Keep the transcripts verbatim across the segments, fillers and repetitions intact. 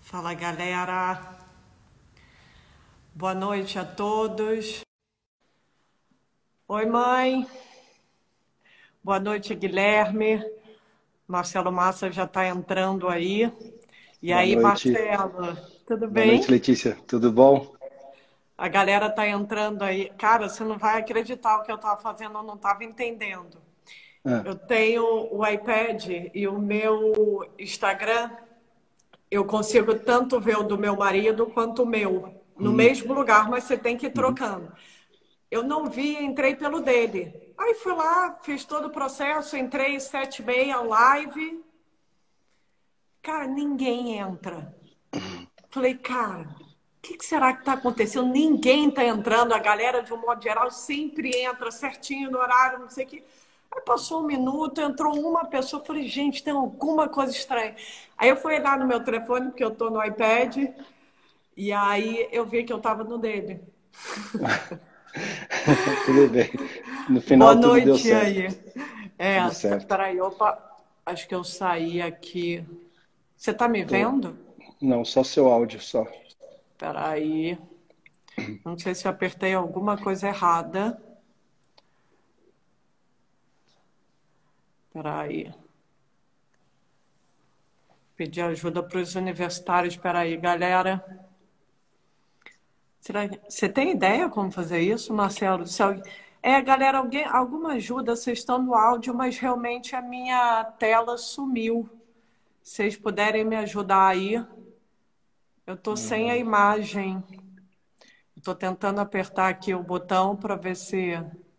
Fala, galera. Boa noite a todos. Oi, mãe. Boa noite, Guilherme. Marcelo Massa já está entrando aí. E Boa aí, noite. Marcelo, tudo Boa noite, bem? Letícia. Tudo bom? A galera está entrando aí. Cara, você não vai acreditar o que eu estava fazendo, eu não estava entendendo. Ah, Eu tenho o iPad e o meu Instagram, eu consigo tanto ver o do meu marido quanto o meu, no hum, mesmo lugar, mas você tem que ir uhum. trocando. Eu não vi, entrei pelo dele. Aí fui lá, fiz todo o processo, entrei sete e meia live. Cara, ninguém entra. Falei, cara, o que, que será que está acontecendo? Ninguém está entrando. A galera, de um modo geral, sempre entra certinho no horário, não sei o quê. Aí passou um minuto, entrou uma pessoa. Falei, gente, tem alguma coisa estranha. Aí eu fui olhar no meu telefone, porque eu estou no iPad, e aí eu vi que eu estava no dele. Tudo bem. No Boa final tudo deu noite certo. aí. É, Tudo t- certo. peraí, opa, acho que eu saí aqui. Você tá me Tô... vendo? Não, só seu áudio só. Peraí, não sei se eu apertei alguma coisa errada. Peraí, pedir ajuda para os universitários. Peraí, galera. Será que... Você tem ideia como fazer isso, Marcelo? Se alguém... É, galera, alguém... alguma ajuda? Vocês estão no áudio, mas realmente a minha tela sumiu. Se vocês puderem me ajudar aí, eu tô sem a Hum, imagem. Estou tentando apertar aqui o botão para ver se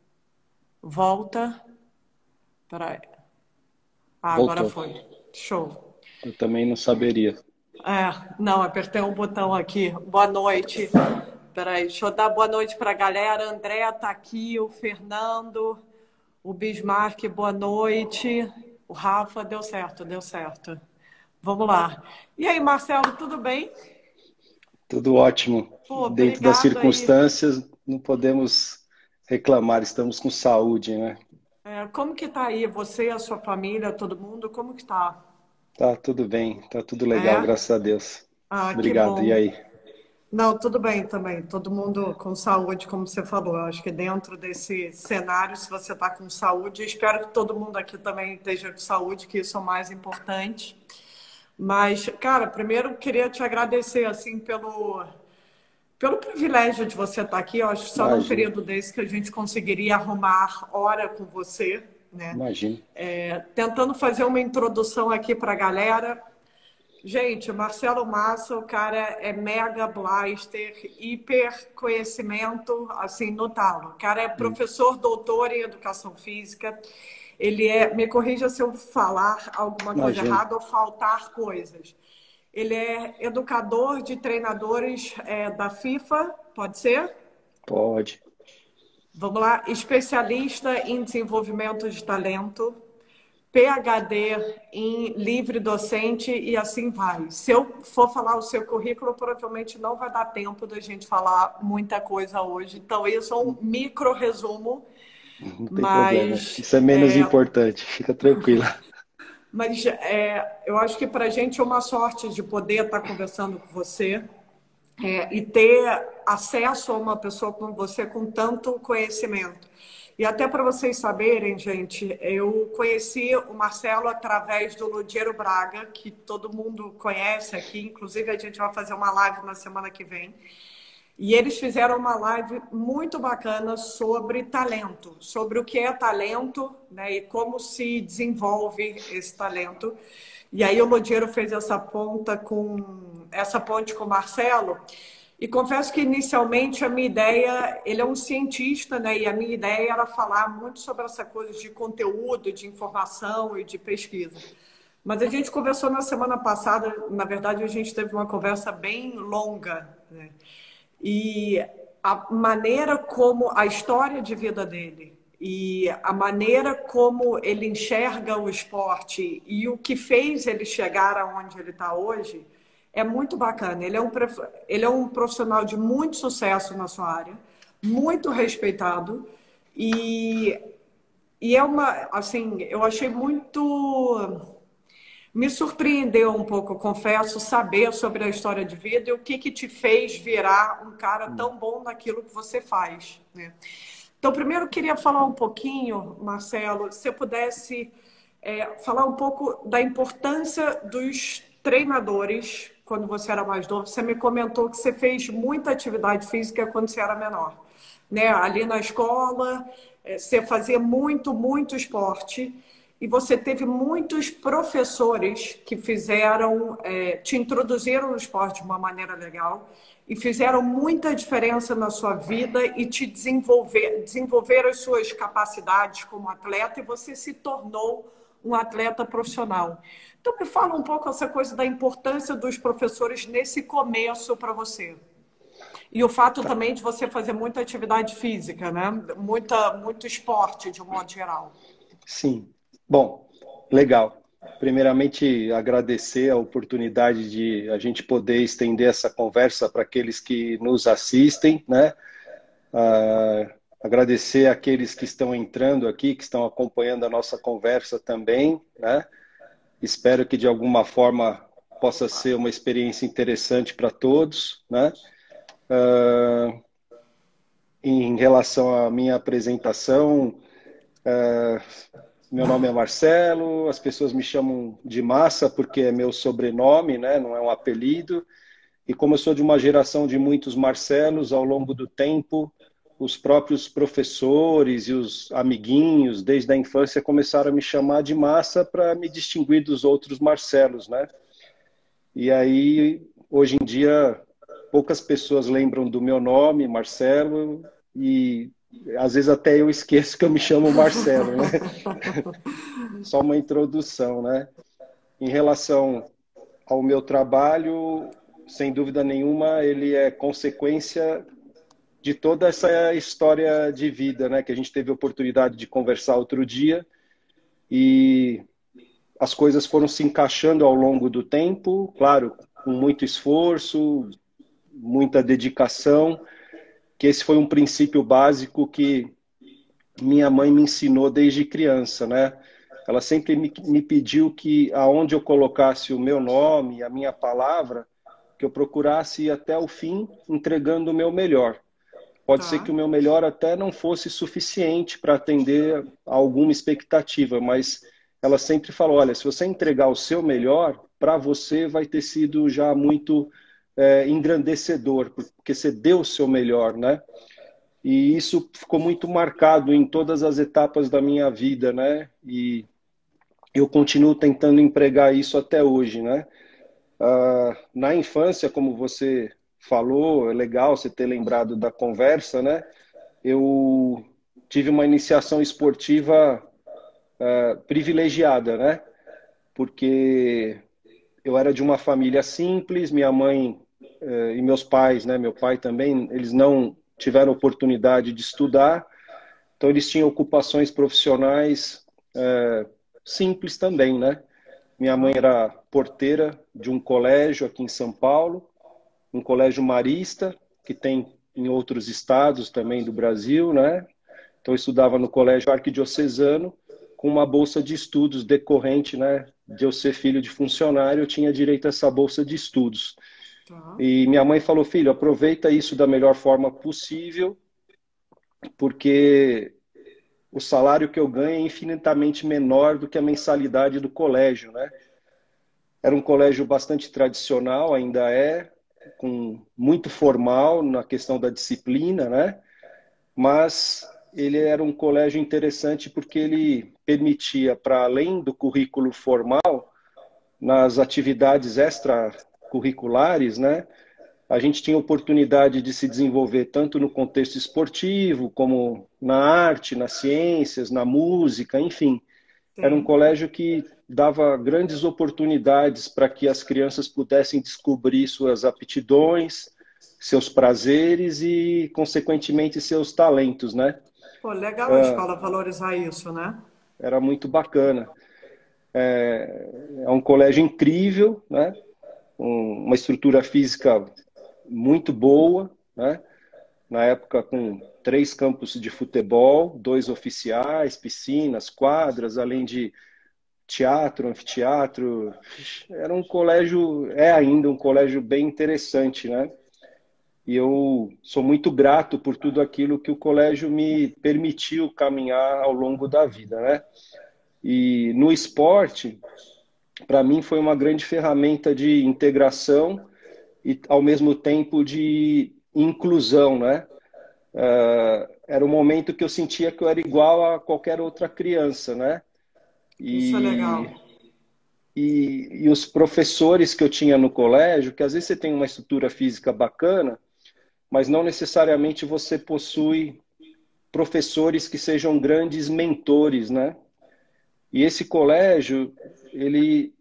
volta. Peraí. Ah, agora Voltou. foi. Show. Eu também não saberia. É, não, apertei um botão aqui. Boa noite. Peraí, deixa eu dar boa noite para a galera. André tá aqui, o Fernando, o Bismarck, boa noite. O Rafa, deu certo, deu certo. Vamos lá. E aí, Marcelo, tudo bem? Tudo ótimo. Pô, Dentro das obrigado aí. circunstâncias, não podemos reclamar. Estamos com saúde, né? É, como que tá aí? Você, a sua família, todo mundo, como que tá? Tá tudo bem. Tá tudo legal, É? graças a Deus. Ah, que Obrigado. E bom. aí? Não, tudo bem também. Todo mundo com saúde, como você falou. Eu acho que dentro desse cenário, se você está com saúde, eu espero que todo mundo aqui também esteja com saúde, que isso é o mais importante. Mas, cara, primeiro queria te agradecer assim pelo pelo privilégio de você estar aqui. Eu acho que só num Imagina. período desse que a gente conseguiria arrumar hora com você, né? Imagina. É, tentando fazer uma introdução aqui para a galera. Gente, o Marcelo Massa, o cara é mega blaster, hiper conhecimento, assim, no talo. O cara é Hum, professor, doutor em educação física. Ele é, me corrija se eu falar alguma coisa Imagina. errada ou faltar coisas. Ele é educador de treinadores é, da FIFA, pode ser? Pode. Vamos lá, especialista em desenvolvimento de talento. PhD em livre docente e assim vai. Se eu for falar o seu currículo, provavelmente não vai dar tempo da gente falar muita coisa hoje. Então, isso é um micro resumo, Não tem problema. mas, Isso é menos é, importante. Fica tranquila. mas é, eu acho que para a gente é uma sorte de poder estar conversando com você é, e ter acesso a uma pessoa como você com tanto conhecimento. E até para vocês saberem, gente, eu conheci o Marcelo através do Ludiero Braga, que todo mundo conhece aqui, inclusive a gente vai fazer uma live na semana que vem. E eles fizeram uma live muito bacana sobre talento, sobre o que é talento, né, e como se desenvolve esse talento. E aí o Lodiero fez essa ponta com essa ponte com o Marcelo. E confesso que inicialmente a minha ideia, ele é um cientista, né? E a minha ideia era falar muito sobre essa coisa de conteúdo, de informação e de pesquisa. Mas a gente conversou na semana passada, na verdade a gente teve uma conversa bem longa, né? E a maneira como a história de vida dele e a maneira como ele enxerga o esporte e o que fez ele chegar aonde ele está hoje é muito bacana. Ele é, um, ele é um profissional de muito sucesso na sua área, muito respeitado e, e é uma, assim, eu achei muito Me surpreendeu um pouco, confesso, saber sobre a história de vida e o que que te fez virar um cara tão bom naquilo que você faz, né? Então, primeiro eu queria falar um pouquinho, Marcelo, se você pudesse é, falar um pouco da importância dos treinadores quando você era mais novo. Você me comentou que você fez muita atividade física quando você era menor, né? Ali na escola, é, você fazia muito, muito esporte. E você teve muitos professores que fizeram, é, te introduziram no esporte de uma maneira legal e fizeram muita diferença na sua vida e te desenvolver, desenvolver as suas capacidades como atleta e você se tornou um atleta profissional. Então, me fala um pouco essa coisa da importância dos professores nesse começo para você. E o fato também de você fazer muita atividade física, né? Muita, muito esporte, de um modo geral. Sim. Bom, legal. Primeiramente, agradecer a oportunidade de a gente poder estender essa conversa para aqueles que nos assistem, né? Ah, agradecer àqueles que estão entrando aqui, que estão acompanhando a nossa conversa também, né? Espero que de alguma forma possa ser uma experiência interessante para todos, né? Ah, em relação à minha apresentação, ah, meu nome é Marcelo, as pessoas me chamam de Massa porque é meu sobrenome, né? Não é um apelido. E como eu sou de uma geração de muitos Marcelos, ao longo do tempo, os próprios professores e os amiguinhos, desde a infância, começaram a me chamar de Massa para me distinguir dos outros Marcelos, né? E aí, hoje em dia, poucas pessoas lembram do meu nome, Marcelo, e às vezes até eu esqueço que eu me chamo Marcelo, né? Só uma introdução, né? Em relação ao meu trabalho, sem dúvida nenhuma, ele é consequência de toda essa história de vida, né? Que a gente teve a oportunidade de conversar outro dia e as coisas foram se encaixando ao longo do tempo, claro, com muito esforço, muita dedicação, que esse foi um princípio básico que minha mãe me ensinou desde criança, né? Ela sempre me, me pediu que aonde eu colocasse o meu nome, a minha palavra, que eu procurasse ir até o fim entregando o meu melhor. Pode ser que Tá. o meu melhor até não fosse suficiente para atender a alguma expectativa, mas ela sempre falou, olha, se você entregar o seu melhor, para você vai ter sido já muito é, engrandecedor, porque você deu o seu melhor, né? E isso ficou muito marcado em todas as etapas da minha vida, né? E eu continuo tentando empregar isso até hoje, né? Ah, na infância, como você falou, é legal você ter lembrado da conversa, né? Eu tive uma iniciação esportiva ah, privilegiada, né? Porque eu era de uma família simples, minha mãe eh, e meus pais, né? Meu pai também, eles não tiveram oportunidade de estudar, então eles tinham ocupações profissionais eh, simples também, né? Minha mãe Tá. era porteira de um colégio aqui em São Paulo, um colégio marista, que tem em outros estados também do Brasil, né? Então eu estudava no colégio arquidiocesano, com uma bolsa de estudos decorrente, né? De eu ser filho de funcionário, eu tinha direito a essa bolsa de estudos. Tá. E minha mãe falou, filho, aproveita isso da melhor forma possível, porque o salário que eu ganho é infinitamente menor do que a mensalidade do colégio, né? Era um colégio bastante tradicional, ainda é, com muito formal na questão da disciplina, né? Mas ele era um colégio interessante porque ele permitia, para além do currículo formal, nas atividades extracurriculares, né? A gente tinha oportunidade de se desenvolver tanto no contexto esportivo, como na arte, nas ciências, na música, enfim. Era um Sim. colégio que dava grandes oportunidades para que as crianças pudessem descobrir suas aptidões, seus prazeres e, consequentemente, seus talentos, né? Pô, legal a escola valorizar isso, né? Era muito bacana. É, é um colégio incrível, né? Um, uma estrutura física muito boa, né? Na época com três campos de futebol, dois oficiais, piscinas, quadras, além de teatro, anfiteatro. Era um colégio, é ainda um colégio bem interessante, né? E eu sou muito grato por tudo aquilo que o colégio me permitiu caminhar ao longo da vida, né? E no esporte, para mim, foi uma grande ferramenta de integração e, ao mesmo tempo, de inclusão, né? Uh, era um momento que eu sentia que eu era igual a qualquer outra criança, né? Isso é E, legal. e, e os professores que eu tinha no colégio, que às vezes você tem uma estrutura física bacana, mas não necessariamente você possui professores que sejam grandes mentores, né? E esse colégio, ele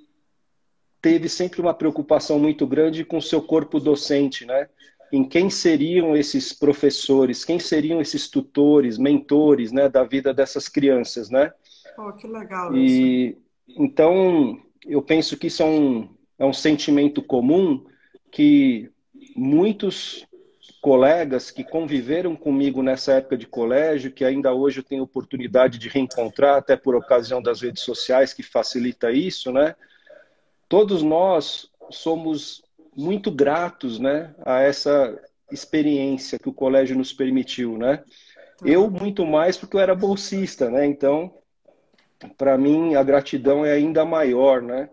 teve sempre uma preocupação muito grande com o seu corpo docente, né? Em quem seriam esses professores, quem seriam esses tutores, mentores, né, da vida dessas crianças, né? Pô, que legal isso. E então eu penso que isso é um, é um sentimento comum que muitos colegas que conviveram comigo nessa época de colégio, que ainda hoje eu tenho oportunidade de reencontrar, até por ocasião das redes sociais, que facilita isso, né? Todos nós somos muito gratos, né, a essa experiência que o colégio nos permitiu, né? Eu Tá. muito mais porque eu era bolsista, né? Então, para mim a gratidão é ainda maior, né?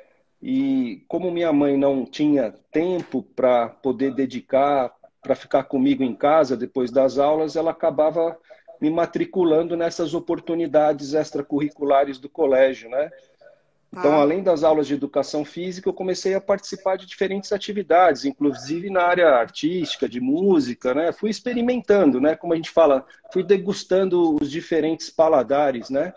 E como minha mãe não tinha tempo para poder dedicar, para ficar comigo em casa depois das aulas, ela acabava me matriculando nessas oportunidades extracurriculares do colégio, né? Então, Tá. além das aulas de educação física, eu comecei a participar de diferentes atividades, inclusive na área artística, de música, né? Fui experimentando, né? Como a gente fala, fui degustando os diferentes paladares, né?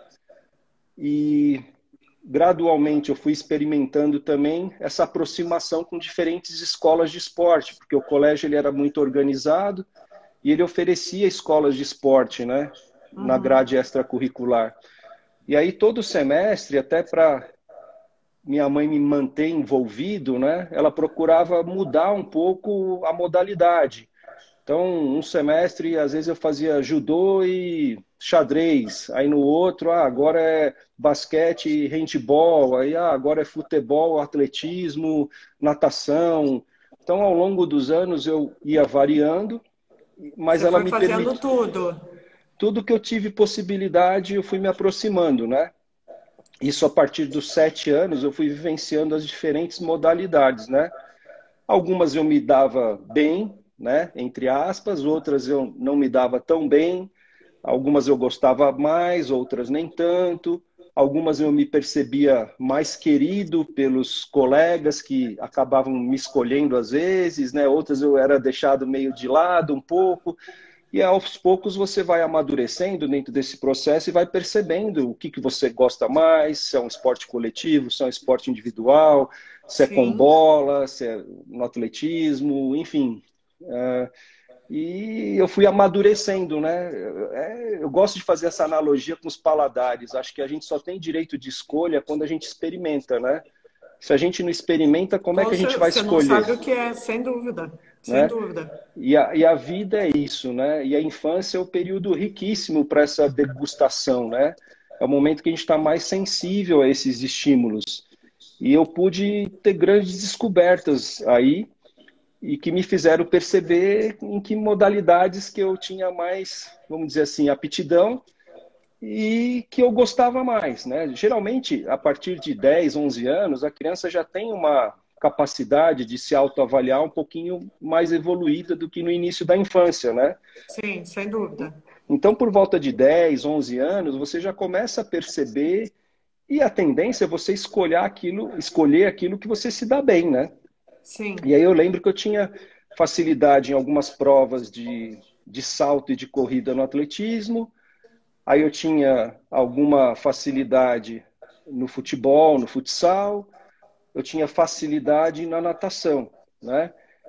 E gradualmente eu fui experimentando também essa aproximação com diferentes escolas de esporte, porque o colégio ele era muito organizado e ele oferecia escolas de esporte, né? Na Uhum. grade extracurricular. E aí todo semestre, até para minha mãe me manter envolvido, né? Ela procurava mudar um pouco a modalidade. Então, um semestre, às vezes eu fazia judô e xadrez. Aí no outro, ah, agora é basquete e handball. Aí ah, agora é futebol, atletismo, natação. Então, ao longo dos anos eu ia variando, mas Você ela foi me fazendo permitia. tudo. Tudo que eu tive possibilidade, eu fui me aproximando, né? Isso a partir dos sete anos, eu fui vivenciando as diferentes modalidades, né? Algumas eu me dava bem, né? Entre aspas, outras eu não me dava tão bem. Algumas eu gostava mais, outras nem tanto. Algumas eu me percebia mais querido pelos colegas que acabavam me escolhendo às vezes, né? Outras eu era deixado meio de lado um pouco. E aos poucos você vai amadurecendo dentro desse processo e vai percebendo o que, que você gosta mais, se é um esporte coletivo, se é um esporte individual, se é com Sim. bola, se é no atletismo, enfim. É, e eu fui amadurecendo, né? É, eu gosto de fazer essa analogia com os paladares. Acho que a gente só tem direito de escolha quando a gente experimenta, né? Se a gente não experimenta, como é Com que a gente cer- vai Você não escolher, sabe o que é, sem dúvida. Sem né? dúvida. E a, e a vida é isso, né? E a infância é o período riquíssimo para essa degustação, né? É o momento que a gente está mais sensível a esses estímulos. E eu pude ter grandes descobertas aí e que me fizeram perceber em que modalidades que eu tinha mais, vamos dizer assim, aptidão e que eu gostava mais, né? Geralmente, a partir de dez, onze anos, a criança já tem uma capacidade de se autoavaliar um pouquinho mais evoluída do que no início da infância, né? Sim, sem dúvida. Então, por volta de dez, onze anos, você já começa a perceber e a tendência é você escolher aquilo, escolher aquilo que você se dá bem, né? Sim. E aí eu lembro que eu tinha facilidade em algumas provas de, de salto e de corrida no atletismo. Aí eu tinha alguma facilidade no futebol, no futsal, eu tinha facilidade na natação, né?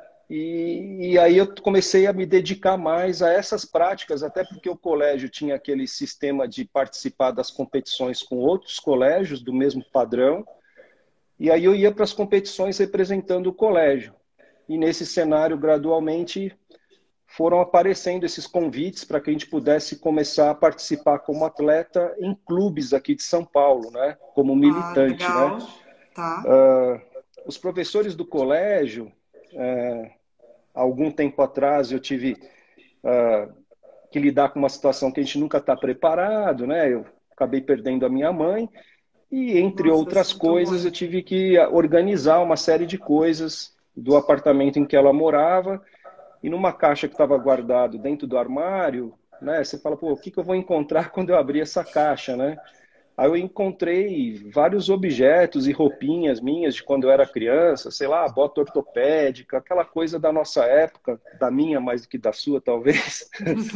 E, e aí eu comecei a me dedicar mais a essas práticas, até porque o colégio tinha aquele sistema de participar das competições com outros colégios do mesmo padrão, e aí eu ia para as competições representando o colégio. E nesse cenário, gradualmente, foram aparecendo esses convites para que a gente pudesse começar a participar como atleta em clubes aqui de São Paulo, né? Como militante, ah, legal. né? Tá. Uh, os professores do colégio, uh, algum tempo atrás eu tive uh, que lidar com uma situação que a gente nunca está preparado, né? Eu acabei perdendo a minha mãe e, entre Nossa, outras sinto coisas, eu muito. tive que organizar uma série de coisas do apartamento em que ela morava. E numa caixa que estava guardado dentro do armário, né? Você fala, pô, o que que eu vou encontrar quando eu abrir essa caixa, né? Aí eu encontrei vários objetos e roupinhas minhas de quando eu era criança, sei lá, bota ortopédica, aquela coisa da nossa época, da minha mais do que da sua, talvez.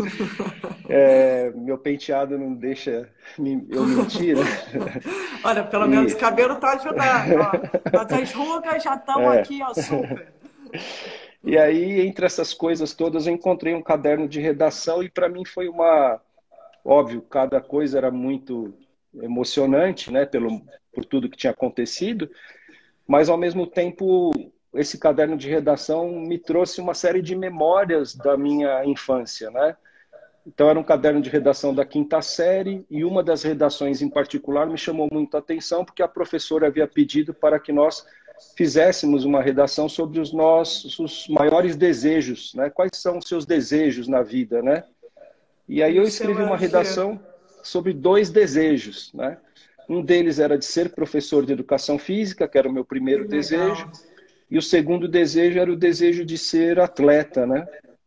É, meu penteado não deixa eu mentir, né? Olha, pelo menos E, o cabelo está ajudando, ó. Mas as rugas já estão é, aqui, ó, super. e aí, entre essas coisas todas, eu encontrei um caderno de redação e para mim foi uma... Óbvio, cada coisa era muito emocionante, né, pelo, por tudo que tinha acontecido, mas ao mesmo tempo esse caderno de redação me trouxe uma série de memórias da minha infância, né? Então era um caderno de redação da quinta série e uma das redações em particular me chamou muito a atenção porque a professora havia pedido para que nós fizéssemos uma redação sobre os nossos maiores desejos, né? Quais são os seus desejos na vida, né? E aí E o eu seu escrevi era uma o quê? redação sobre dois desejos, né? Um deles era de ser professor de educação física, que era o meu Que primeiro desejo, legal. e o segundo desejo era o desejo de ser atleta, né?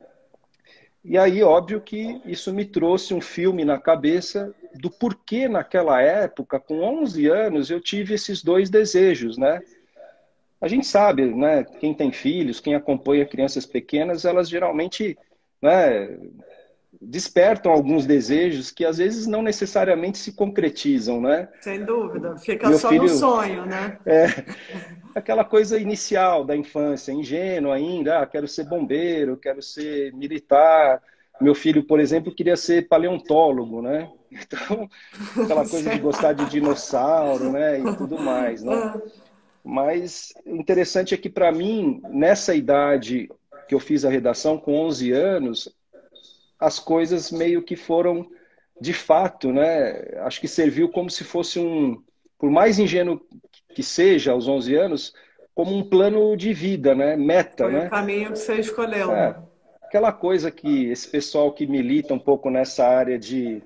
E aí, óbvio que isso me trouxe um filme na cabeça do porquê naquela época, com onze anos, eu tive esses dois desejos, né? A gente sabe, né? Quem tem filhos, quem acompanha crianças pequenas, elas geralmente, né, despertam alguns desejos que às vezes não necessariamente se concretizam, né? Sem dúvida. Fica Meu só no filho, sonho, né? é aquela coisa inicial da infância, ingênua ainda, ah, quero ser bombeiro, quero ser militar. Meu filho, por exemplo, queria ser paleontólogo, né? Então, aquela coisa de gostar de dinossauro, né, e tudo mais, né? Mas o interessante é que para mim, nessa idade que eu fiz a redação com onze anos, as coisas meio que foram de fato, né? Acho que serviu como se fosse um, por mais ingênuo que seja aos onze anos, como um plano de vida, né? Meta, Foi o né? caminho que você escolheu. É, aquela coisa que esse pessoal que milita um pouco nessa área de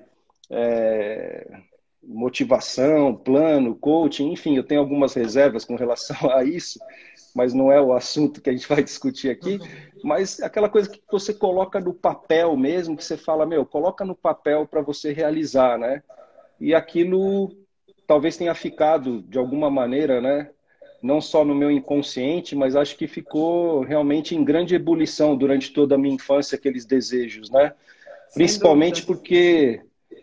é, motivação, plano, coaching, enfim, eu tenho algumas reservas com relação a isso, mas não é o assunto que a gente vai discutir aqui, mas aquela coisa que você coloca no papel mesmo, que você fala, meu, coloca no papel para você realizar, né? E aquilo talvez tenha ficado, de alguma maneira, né? Não só no meu inconsciente, mas acho que ficou realmente em grande ebulição durante toda a minha infância, aqueles desejos, né? Sem dúvida. Principalmente porque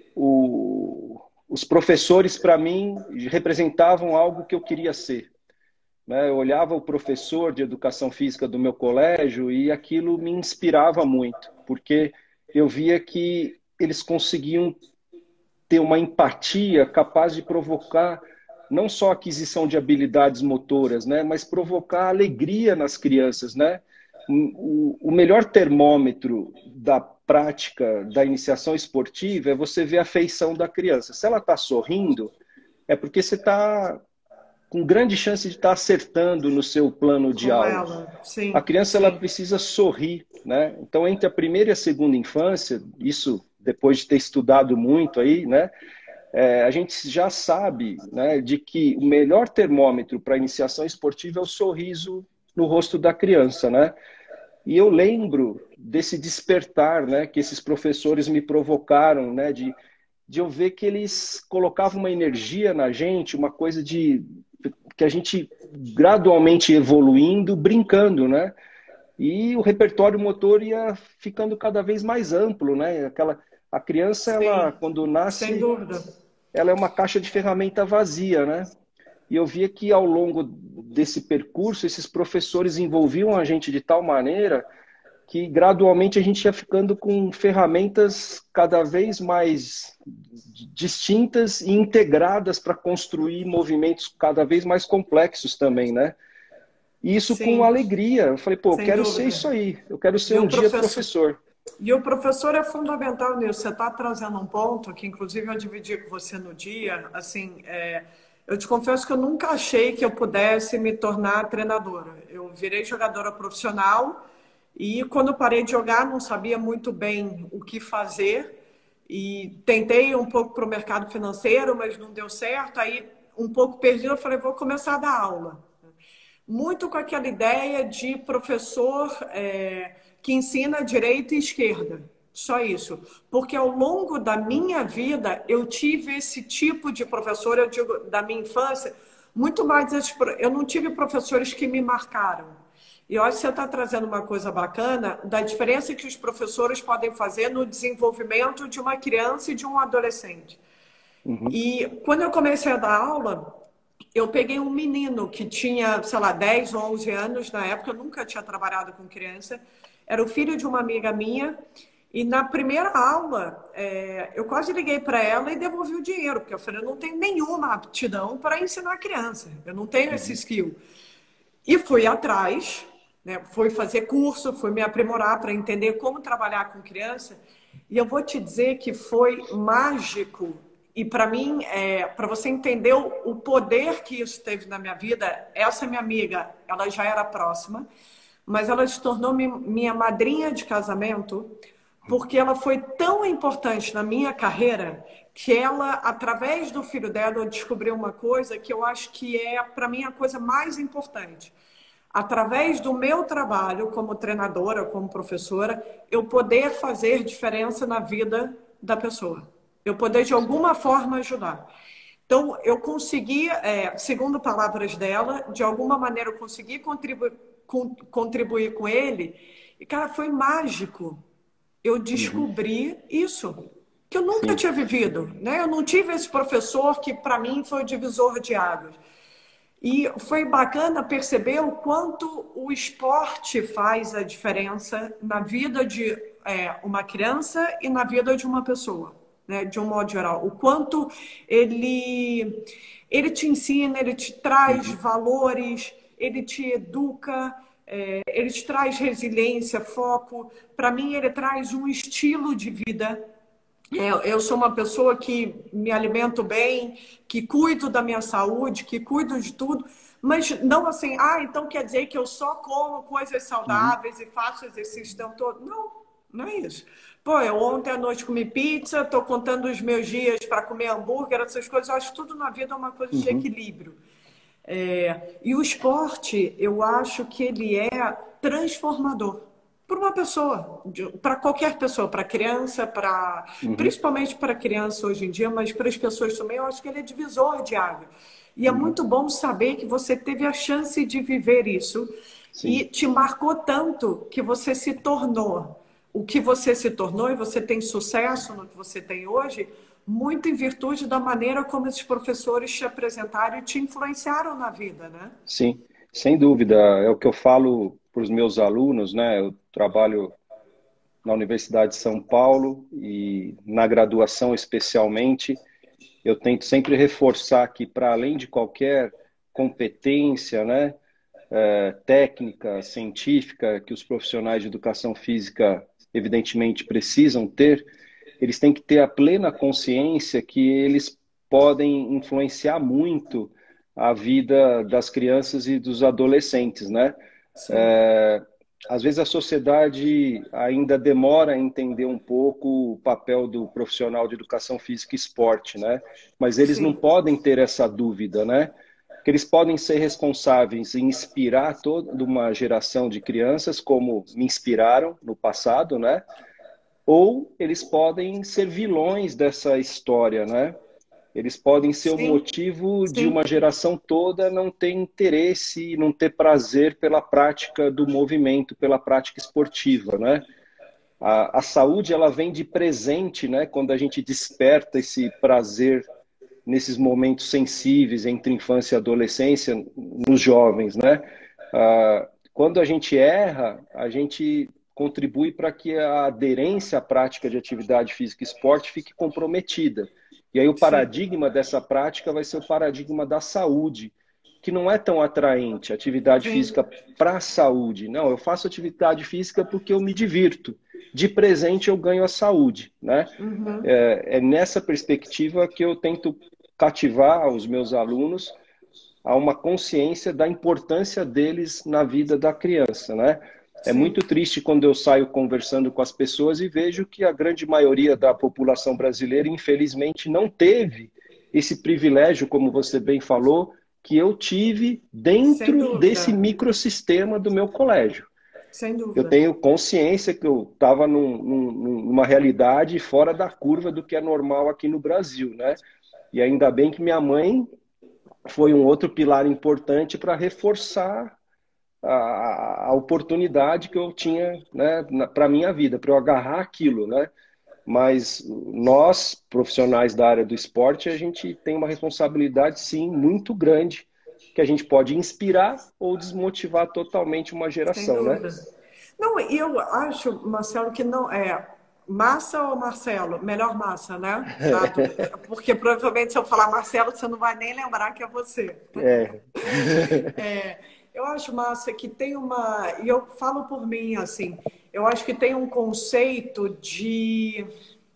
o, os professores, para mim, representavam algo que eu queria ser. Né? Eu olhava o professor de educação física do meu colégio e aquilo me inspirava muito, porque eu via que eles conseguiam ter uma empatia capaz de provocar não só a aquisição de habilidades motoras, né, mas provocar alegria nas crianças, né? O, o melhor termômetro da prática da iniciação esportiva é você ver a feição da criança. Se ela está sorrindo, é porque você está com grande chance de estar acertando no seu plano de Com aula. ela, A sim, criança ela sim. precisa sorrir, né? Então, entre a primeira e a segunda infância, isso depois de ter estudado muito aí, né? É, a gente já sabe, né, de que o melhor termômetro para a iniciação esportiva é o sorriso no rosto da criança, né? E eu lembro desse despertar, né, que esses professores me provocaram, né, de, de eu ver que eles colocavam uma energia na gente, uma coisa de que a gente gradualmente evoluindo, brincando, né? E o repertório motor ia ficando cada vez mais amplo, né? Aquela, a criança, ela, Sim, quando sem nasce, dúvida. ela é uma caixa de ferramenta vazia, né? E eu via que ao longo desse percurso, esses professores envolviam a gente de tal maneira que gradualmente a gente ia ficando com ferramentas cada vez mais distintas e integradas para construir movimentos cada vez mais complexos também, né? E isso com Sim, alegria. Eu falei, pô, eu sem quero ser dúvida. isso aí. Eu quero ser E um o dia professor, professor. E o professor é fundamental nisso. Você está trazendo um ponto que, inclusive, eu dividi com você no dia. Assim, é, eu te confesso que eu nunca achei que eu pudesse me tornar treinadora. Eu virei jogadora profissional e, quando eu parei de jogar, não sabia muito bem o que fazer. E tentei um pouco para o mercado financeiro, mas não deu certo. Aí, um pouco perdido, eu falei, vou começar a dar aula. Muito com aquela ideia de professor é, que ensina direita e esquerda. Só isso. Porque ao longo da minha vida, eu tive esse tipo de professor, eu digo, da minha infância, muito mais. Eu não tive professores que me marcaram. E eu acho que você está trazendo uma coisa bacana da diferença que os professores podem fazer no desenvolvimento de uma criança e de um adolescente. Uhum. E quando eu comecei a dar aula, eu peguei um menino que tinha, sei lá, dez ou onze anos na época, eu nunca tinha trabalhado com criança, era o filho de uma amiga minha, e na primeira aula, é, eu quase liguei para ela e devolvi o dinheiro, porque eu falei, eu não tenho nenhuma aptidão para ensinar criança, eu não tenho esse Uhum. skill. E fui atrás, né, fui fazer curso, fui me aprimorar para entender como trabalhar com criança, e eu vou te dizer que foi mágico. E para mim, é, para você entender o, o poder que isso teve na minha vida, essa minha amiga, ela já era próxima, mas ela se tornou mi- minha madrinha de casamento, porque ela foi tão importante na minha carreira que ela, através do filho dela, eu descobri uma coisa que eu acho que é, para mim, a coisa mais importante. Através do meu trabalho como treinadora, como professora, eu poder fazer diferença na vida da pessoa. Eu poder, de alguma forma, ajudar. Então, eu consegui, é, segundo palavras dela, de alguma maneira eu consegui contribuir com, contribuir com ele. E, cara, foi mágico. Eu Uhum. descobri isso, que eu nunca Sim. tinha vivido, né? Eu não tive esse professor que, para mim, foi o divisor de águas. E foi bacana perceber o quanto o esporte faz a diferença na vida de é, uma criança e na vida de uma pessoa, né, de um modo geral. O quanto ele, ele te ensina, ele te traz Uhum. valores, ele te educa, é, ele te traz resiliência, foco. Para mim, ele traz um estilo de vida. É, eu sou uma pessoa que me alimento bem, que cuido da minha saúde, que cuido de tudo, mas não assim, ah, então quer dizer que eu só como coisas Uhum. saudáveis e faço exercício o tempo todo. Não, não é isso. Pô, eu ontem à noite comi pizza, estou contando os meus dias para comer hambúrguer, essas coisas. Eu acho que tudo na vida é uma coisa de Uhum. equilíbrio. É, e o esporte, eu acho que ele é transformador para uma pessoa, para qualquer pessoa, para criança, para Uhum. principalmente para criança hoje em dia, mas para as pessoas também, eu acho que ele é divisor de água. E é Uhum. muito bom saber que você teve a chance de viver isso e Sim. te marcou tanto que você se tornou o que você se tornou e você tem sucesso no que você tem hoje, muito em virtude da maneira como esses professores te apresentaram e te influenciaram na vida, né? Sim, sem dúvida. É o que eu falo para os meus alunos, né? Eu trabalho na Universidade de São Paulo e na graduação especialmente, eu tento sempre reforçar que para além de qualquer competência, né, eh, técnica, científica que os profissionais de educação física evidentemente precisam ter, eles têm que ter a plena consciência que eles podem influenciar muito a vida das crianças e dos adolescentes, né? Sim, Às vezes a sociedade ainda demora a entender um pouco o papel do profissional de educação física e esporte, né? Mas eles não sim, podem ter essa dúvida, né? Que eles podem ser responsáveis em inspirar toda uma geração de crianças, como me inspiraram no passado, né? Ou eles podem ser vilões dessa história, né? Eles podem ser o sim, motivo de sim, uma geração toda não ter interesse e não ter prazer pela prática do movimento, pela prática esportiva, né? A, a saúde, ela vem de presente, né? Quando a gente desperta esse prazer nesses momentos sensíveis entre infância e adolescência, nos jovens, né? Ah, quando a gente erra, a gente contribui para que a aderência à prática de atividade física e esporte fique comprometida. E aí o sim, paradigma dessa prática vai ser o paradigma da saúde, que não é tão atraente, atividade sim, física para a saúde. Não, eu faço atividade física porque eu me divirto. de presente eu ganho a saúde, né? Uhum. É, é nessa perspectiva que eu tento cativar os meus alunos a uma consciência da importância deles na vida da criança, né? É Sim. muito triste quando eu saio conversando com as pessoas e vejo que a grande maioria da população brasileira, infelizmente, não teve esse privilégio, como você bem falou, que eu tive Sem dentro desse dúvida. microsistema do meu colégio. Sem Eu dúvida. tenho consciência que eu estava num, num, numa realidade fora da curva do que é normal aqui no Brasil, né? E ainda bem que minha mãe foi um outro pilar importante para reforçar a, a oportunidade que eu tinha, né, para a minha vida, para eu agarrar aquilo, né? Mas nós, profissionais da área do esporte, a gente tem uma responsabilidade, sim, muito grande, que a gente pode inspirar ou desmotivar totalmente uma Sem geração, né? dúvida. Não, e eu acho, Marcelo, que não é Massa ou Marcelo? Melhor Massa, né? Dado, porque provavelmente se eu falar Marcelo, você não vai nem lembrar que é você. É. É, eu acho, Massa, que tem uma. E eu falo por mim, assim, eu acho que tem um conceito de.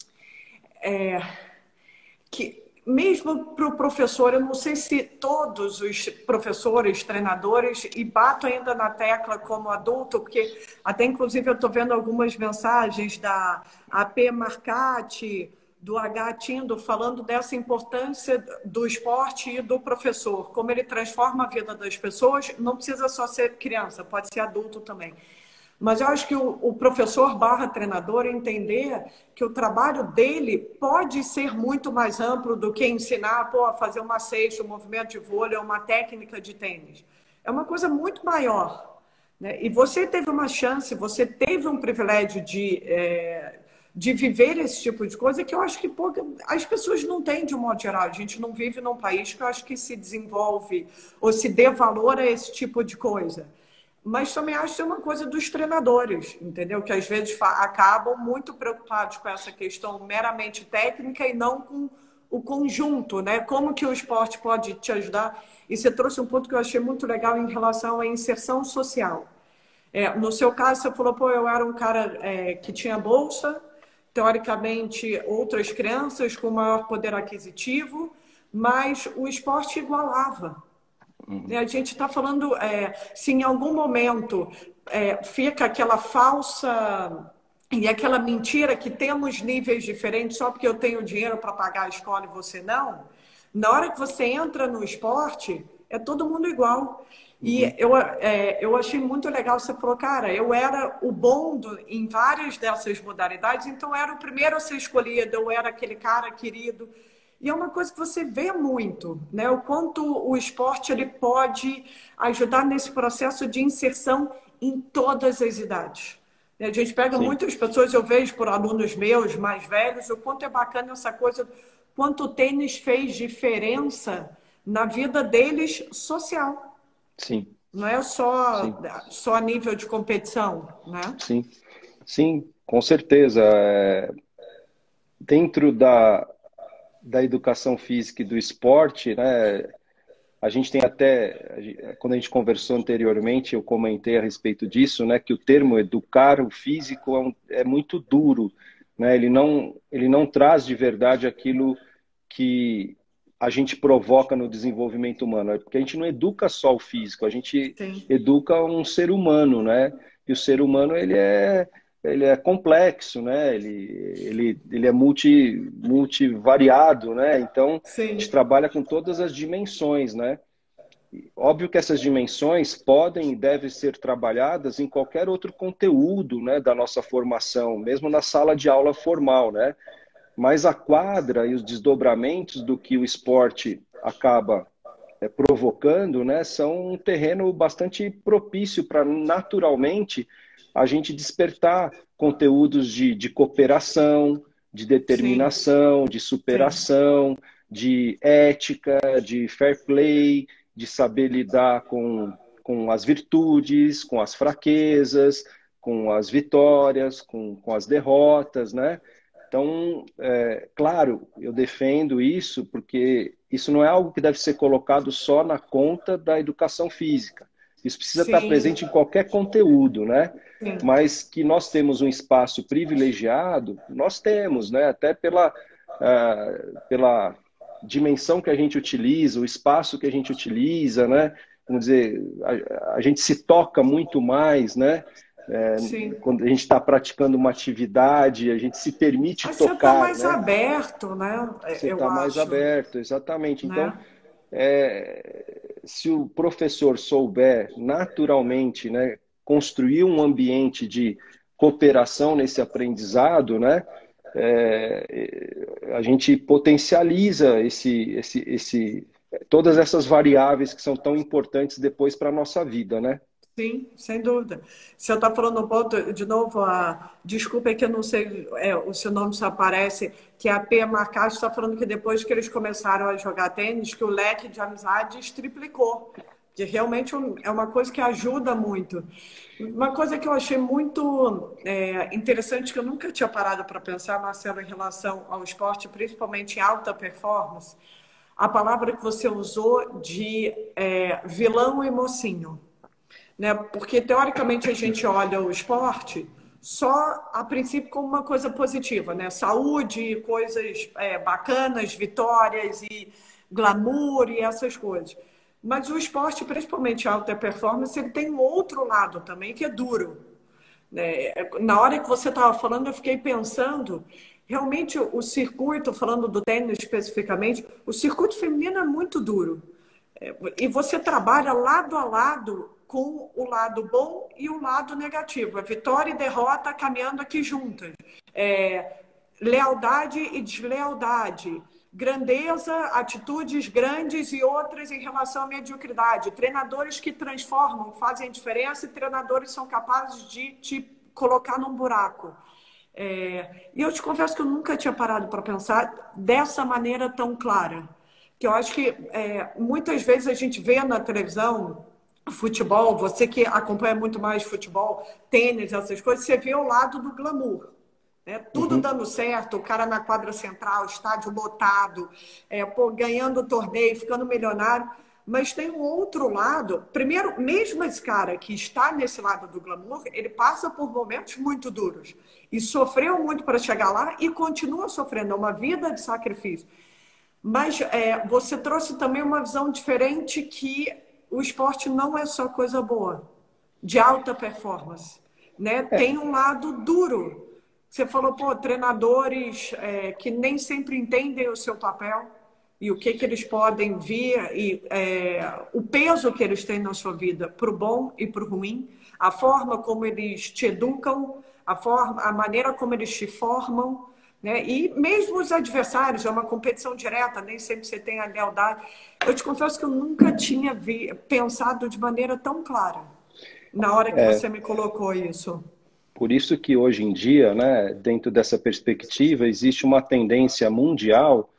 Que mesmo para o professor, eu não sei se todos os professores, treinadores, e bato ainda na tecla como adulto, porque até inclusive eu estou vendo algumas mensagens da A P Marcati, do H Tindo, falando dessa importância do esporte e do professor, como ele transforma a vida das pessoas, não precisa só ser criança, pode ser adulto também. Mas eu acho que o, o professor barra treinador entender que o trabalho dele pode ser muito mais amplo do que ensinar pô, a fazer uma cesta, um movimento de vôlei, uma técnica de tênis. É uma coisa muito maior. Né? E você teve uma chance, você teve um privilégio de, é, de viver esse tipo de coisa que eu acho que pô, as pessoas não têm de um modo geral. A gente não vive num país que eu acho que se desenvolve ou se dê valor a esse tipo de coisa. Mas também acho que é uma coisa dos treinadores, entendeu? Que às vezes acabam muito preocupados com essa questão meramente técnica e não com o conjunto, né? Como que o esporte pode te ajudar? E você trouxe um ponto que eu achei muito legal em relação à inserção social. É, no seu caso, você falou, pô, eu era um cara é, que tinha bolsa, teoricamente outras crianças com maior poder aquisitivo, mas o esporte igualava. A gente está falando, é, se em algum momento é, fica aquela falsa e aquela mentira que temos níveis diferentes só porque eu tenho dinheiro para pagar a escola e você não, na hora que você entra no esporte, é todo mundo igual. E Uhum. eu, é, eu achei muito legal, você falou, cara, eu era o bom do, em várias dessas modalidades, então eu era o primeiro a ser escolhido, eu era aquele cara querido. E é uma coisa que você vê muito, né? O quanto o esporte ele pode ajudar nesse processo de inserção em todas as idades. A gente pega Sim. muitas pessoas, eu vejo por alunos meus mais velhos, o quanto é bacana essa coisa, quanto o tênis fez diferença na vida deles social. Sim. Não é só, Sim. só a nível de competição, né? Sim. Sim, com certeza. É, dentro da, da educação física e do esporte, né? A gente tem até, quando a gente conversou anteriormente, eu comentei a respeito disso, né? Que o termo educar o físico é, um, é muito duro, né? Ele não, ele não traz de verdade aquilo que a gente provoca no desenvolvimento humano, é porque a gente não educa só o físico, a gente Sim, educa um ser humano, né? E o ser humano ele é ele é complexo, né? Ele ele, ele é multi multivariado, né? Então a gente sim, trabalha com todas as dimensões, né? Óbvio que essas dimensões podem e devem ser trabalhadas em qualquer outro conteúdo, né, da nossa formação, mesmo na sala de aula formal, né? Mas a quadra e os desdobramentos do que o esporte acaba é, provocando, né, são um terreno bastante propício para naturalmente a gente despertar conteúdos de, de cooperação, de sim, determinação, de sim, superação, de ética, de fair play, de saber lidar com, com as virtudes, com as fraquezas, com as vitórias, com, com as derrotas, né? Então, é, claro, eu defendo isso porque isso não é algo que deve ser colocado só na conta da educação física. Isso precisa estar Sim, presente em qualquer conteúdo, né? sim. Mas que nós temos um espaço privilegiado, nós temos, né? Até pela, uh, pela dimensão que a gente utiliza, o espaço que a gente utiliza, né? Vamos dizer, a, a gente se toca muito mais, né? É, Sim. quando a gente está praticando uma atividade, a gente se permite Mas você está tocar, mais né? aberto, né? Você Eu está mais acho, aberto, exatamente. Então, né? é, se o professor souber naturalmente, né, construir um ambiente de cooperação nesse aprendizado, né, é, a gente potencializa esse, esse, esse, todas essas variáveis que são tão importantes depois para a nossa vida, né? Sim, sem dúvida. Você está falando um ponto, de novo, a, desculpa é que eu não sei, é, o seu nome só aparece, que é a Pia Marcaz está falando que depois que eles começaram a jogar tênis, que o leque de amizades triplicou. Que realmente um- é uma coisa que ajuda muito. Uma coisa que eu achei muito é, interessante, que eu nunca tinha parado para pensar, Marcelo, em relação ao esporte, principalmente em alta performance, a palavra que você usou de é, vilão e mocinho, né? Porque teoricamente a gente olha o esporte só a princípio como uma coisa positiva, né? Saúde, coisas é, bacanas, vitórias e glamour e essas coisas. Mas o esporte, principalmente a alta performance, ele tem um outro lado também que é duro, né? Na hora que você estava falando, eu fiquei pensando, realmente o circuito, falando do tênis especificamente, o circuito feminino é muito duro. É, e você trabalha lado a lado com o lado bom e o lado negativo. A vitória e derrota caminhando aqui juntas. É, lealdade e deslealdade. Grandeza, atitudes grandes e outras em relação à mediocridade. Treinadores que transformam, fazem diferença e treinadores são capazes de te colocar num buraco. É, e eu te confesso que eu nunca tinha parado para pensar dessa maneira tão clara. Que eu acho que é, muitas vezes a gente vê na televisão futebol, você que acompanha muito mais futebol, tênis, essas coisas, você vê o lado do glamour. Né? Tudo Uhum. dando certo, o cara na quadra central, estádio lotado, é, pô, ganhando o torneio, ficando milionário. Mas tem um outro lado. Primeiro, mesmo esse cara que está nesse lado do glamour, ele passa por momentos muito duros. E sofreu muito para chegar lá e continua sofrendo. É uma vida de sacrifício. Mas é, você trouxe também uma visão diferente que o esporte não é só coisa boa, de alta performance, né? É, Tem um lado duro. Você falou, pô, treinadores é, que nem sempre entendem o seu papel e o que, que eles podem vir e é, o peso que eles têm na sua vida, para o bom e para o ruim, a forma como eles te educam, a forma, a maneira como eles te formam, né? E mesmo os adversários, é uma competição direta, nem sempre você tem a lealdade. Eu te confesso que eu nunca tinha vi, pensado de maneira tão clara na hora que você me colocou isso. por isso que hoje em dia, né, dentro dessa perspectiva, existe uma tendência mundial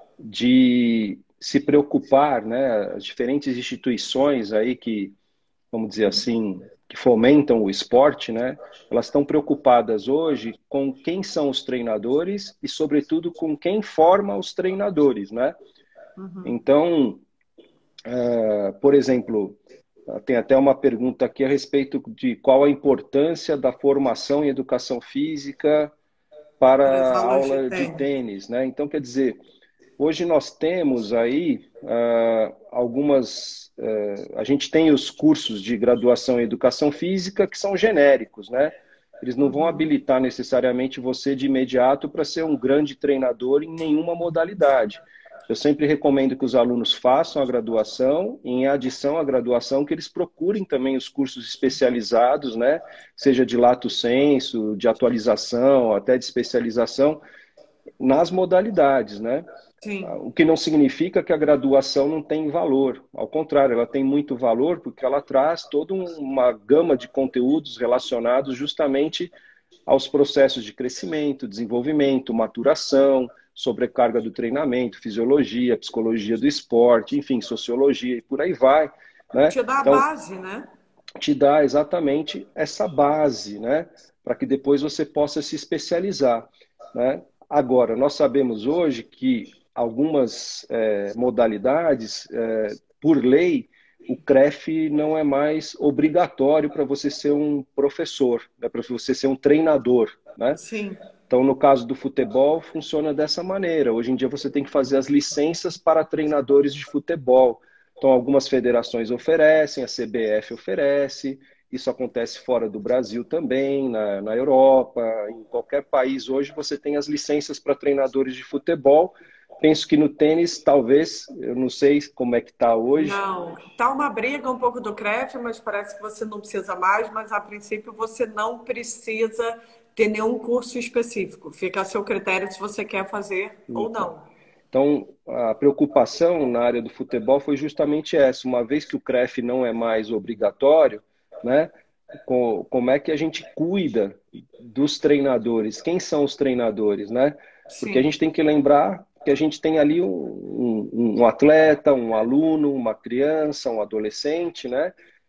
de se preocupar, né, as diferentes instituições aí que, vamos dizer assim, que fomentam o esporte, né, elas estão preocupadas hoje com quem são os treinadores e, sobretudo, com quem forma os treinadores, né? Uhum. Então, uh, por exemplo, tem até uma pergunta aqui a respeito de qual a importância da formação em educação física Para as para a aulas de aula de tênis. tênis, né? Então, quer dizer, hoje nós temos aí uh, algumas. Uh, a gente tem os cursos de graduação em educação física que são genéricos, né? Eles não vão Uhum. habilitar necessariamente você de imediato para ser um grande treinador em nenhuma modalidade. Eu sempre recomendo que os alunos façam a graduação, e em adição à graduação, que eles procurem também os cursos especializados, né? Seja de lato sensu, de atualização, até de especialização, nas modalidades, né? Sim. O que não significa que a graduação não tem valor. Ao contrário, ela tem muito valor porque ela traz toda uma gama de conteúdos relacionados justamente aos processos de crescimento, desenvolvimento, maturação, sobrecarga do treinamento, fisiologia, psicologia do esporte, enfim, sociologia e por aí vai, né? Te dá a Então, base, né? te dá exatamente essa base, né? Para que depois você possa se especializar, né? Agora, nós sabemos hoje que algumas é, modalidades, é, por lei, o CREF não é mais obrigatório para você ser um professor, né, para você ser um treinador, né? Sim. Então, no caso do futebol, funciona dessa maneira. Hoje em dia você tem que fazer as licenças para treinadores de futebol. Então, algumas federações oferecem, a C B F oferece, isso acontece fora do Brasil também, na, na Europa, em qualquer país. Hoje você tem as licenças para treinadores de futebol. Penso que no tênis, talvez, eu não sei como é que está hoje. Não, tá uma briga um pouco do CREF, mas parece que você não precisa mais, mas a princípio você não precisa ter nenhum curso específico. Fica a seu critério se você quer fazer ou Então, não. então, a preocupação na área do futebol foi justamente essa. Uma vez que o CREF não é mais obrigatório, né, co- como é que a gente cuida dos treinadores? Quem são os treinadores, né? Porque a Sim, gente tem que lembrar que a gente tem ali um, um, um atleta, um aluno, uma criança, um adolescente, né?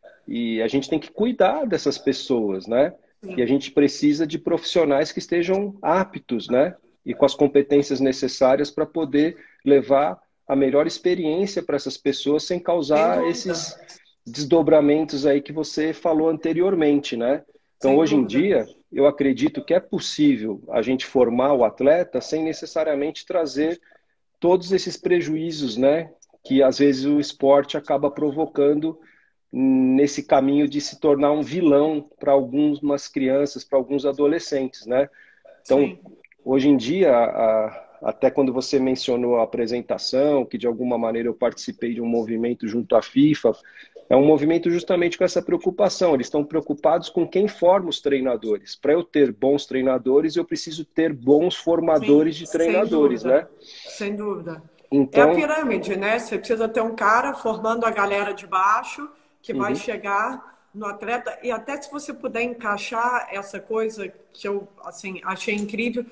E a gente tem que cuidar dessas pessoas, né? E a sim, gente precisa de profissionais que estejam aptos, né? E com as competências necessárias para poder levar a melhor experiência para essas pessoas sem sem causar dúvida, esses desdobramentos aí que você falou anteriormente, né? Então, sem hoje em dúvida. dia, eu acredito que é possível a gente formar o atleta sem necessariamente trazer todos esses prejuízos, né? Que às vezes o esporte acaba provocando nesse caminho de se tornar um vilão para algumas crianças, para alguns adolescentes, né? Então, Sim, hoje em dia, a, até quando você mencionou a apresentação, que de alguma maneira eu participei de um movimento junto à FIFA, é um movimento justamente com essa preocupação. Eles estão preocupados com quem forma os treinadores. Para eu ter bons treinadores, eu preciso ter bons sim, formadores de sem treinadores, né? dúvida, sem dúvida. É a Então, pirâmide, né? Você precisa ter um cara formando a galera de baixo que vai uhum, chegar no atleta e até se você puder encaixar essa coisa que eu assim achei incrível,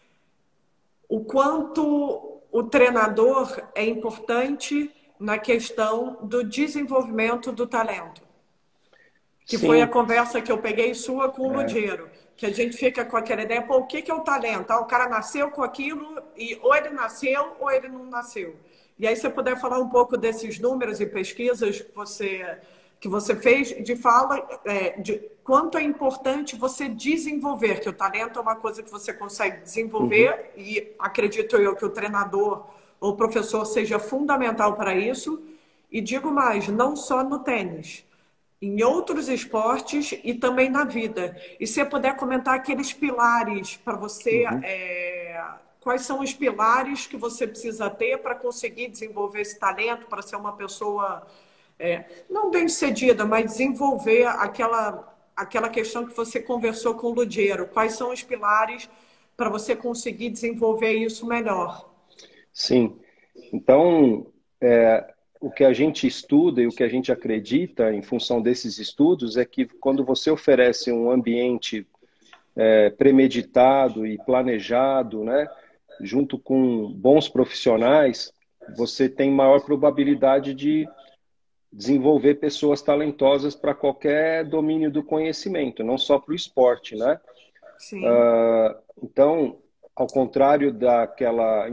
o quanto o treinador é importante na questão do desenvolvimento do talento, que foi a sim, conversa que eu peguei sua com o é, Ludiero, que a gente fica com aquela ideia, pô, o que que é o talento? Ah, o cara nasceu com aquilo e ou ele nasceu ou ele não nasceu. E aí você puder falar um pouco desses números e pesquisas que você que você fez de fala é, de quanto é importante você desenvolver, que o talento é uma coisa que você consegue uhum, desenvolver e acredito eu que o treinador ou o professor seja fundamental para isso. E digo mais, não só no tênis, em outros esportes e também na vida. E se você puder comentar aqueles pilares para você, uhum. é, quais são os pilares que você precisa ter para conseguir desenvolver esse talento, para ser uma pessoa é, não bem-sucedida, mas desenvolver aquela, aquela questão que você conversou com o Ludiero. Quais são os pilares para você conseguir desenvolver isso melhor? Sim. Então, é, o que a gente estuda e o que a gente acredita em função desses estudos é que quando você oferece um ambiente é, premeditado e planejado, né, junto com bons profissionais, você tem maior probabilidade de desenvolver pessoas talentosas para qualquer domínio do conhecimento, não só para o esporte, né? Sim, Então, ao contrário daquela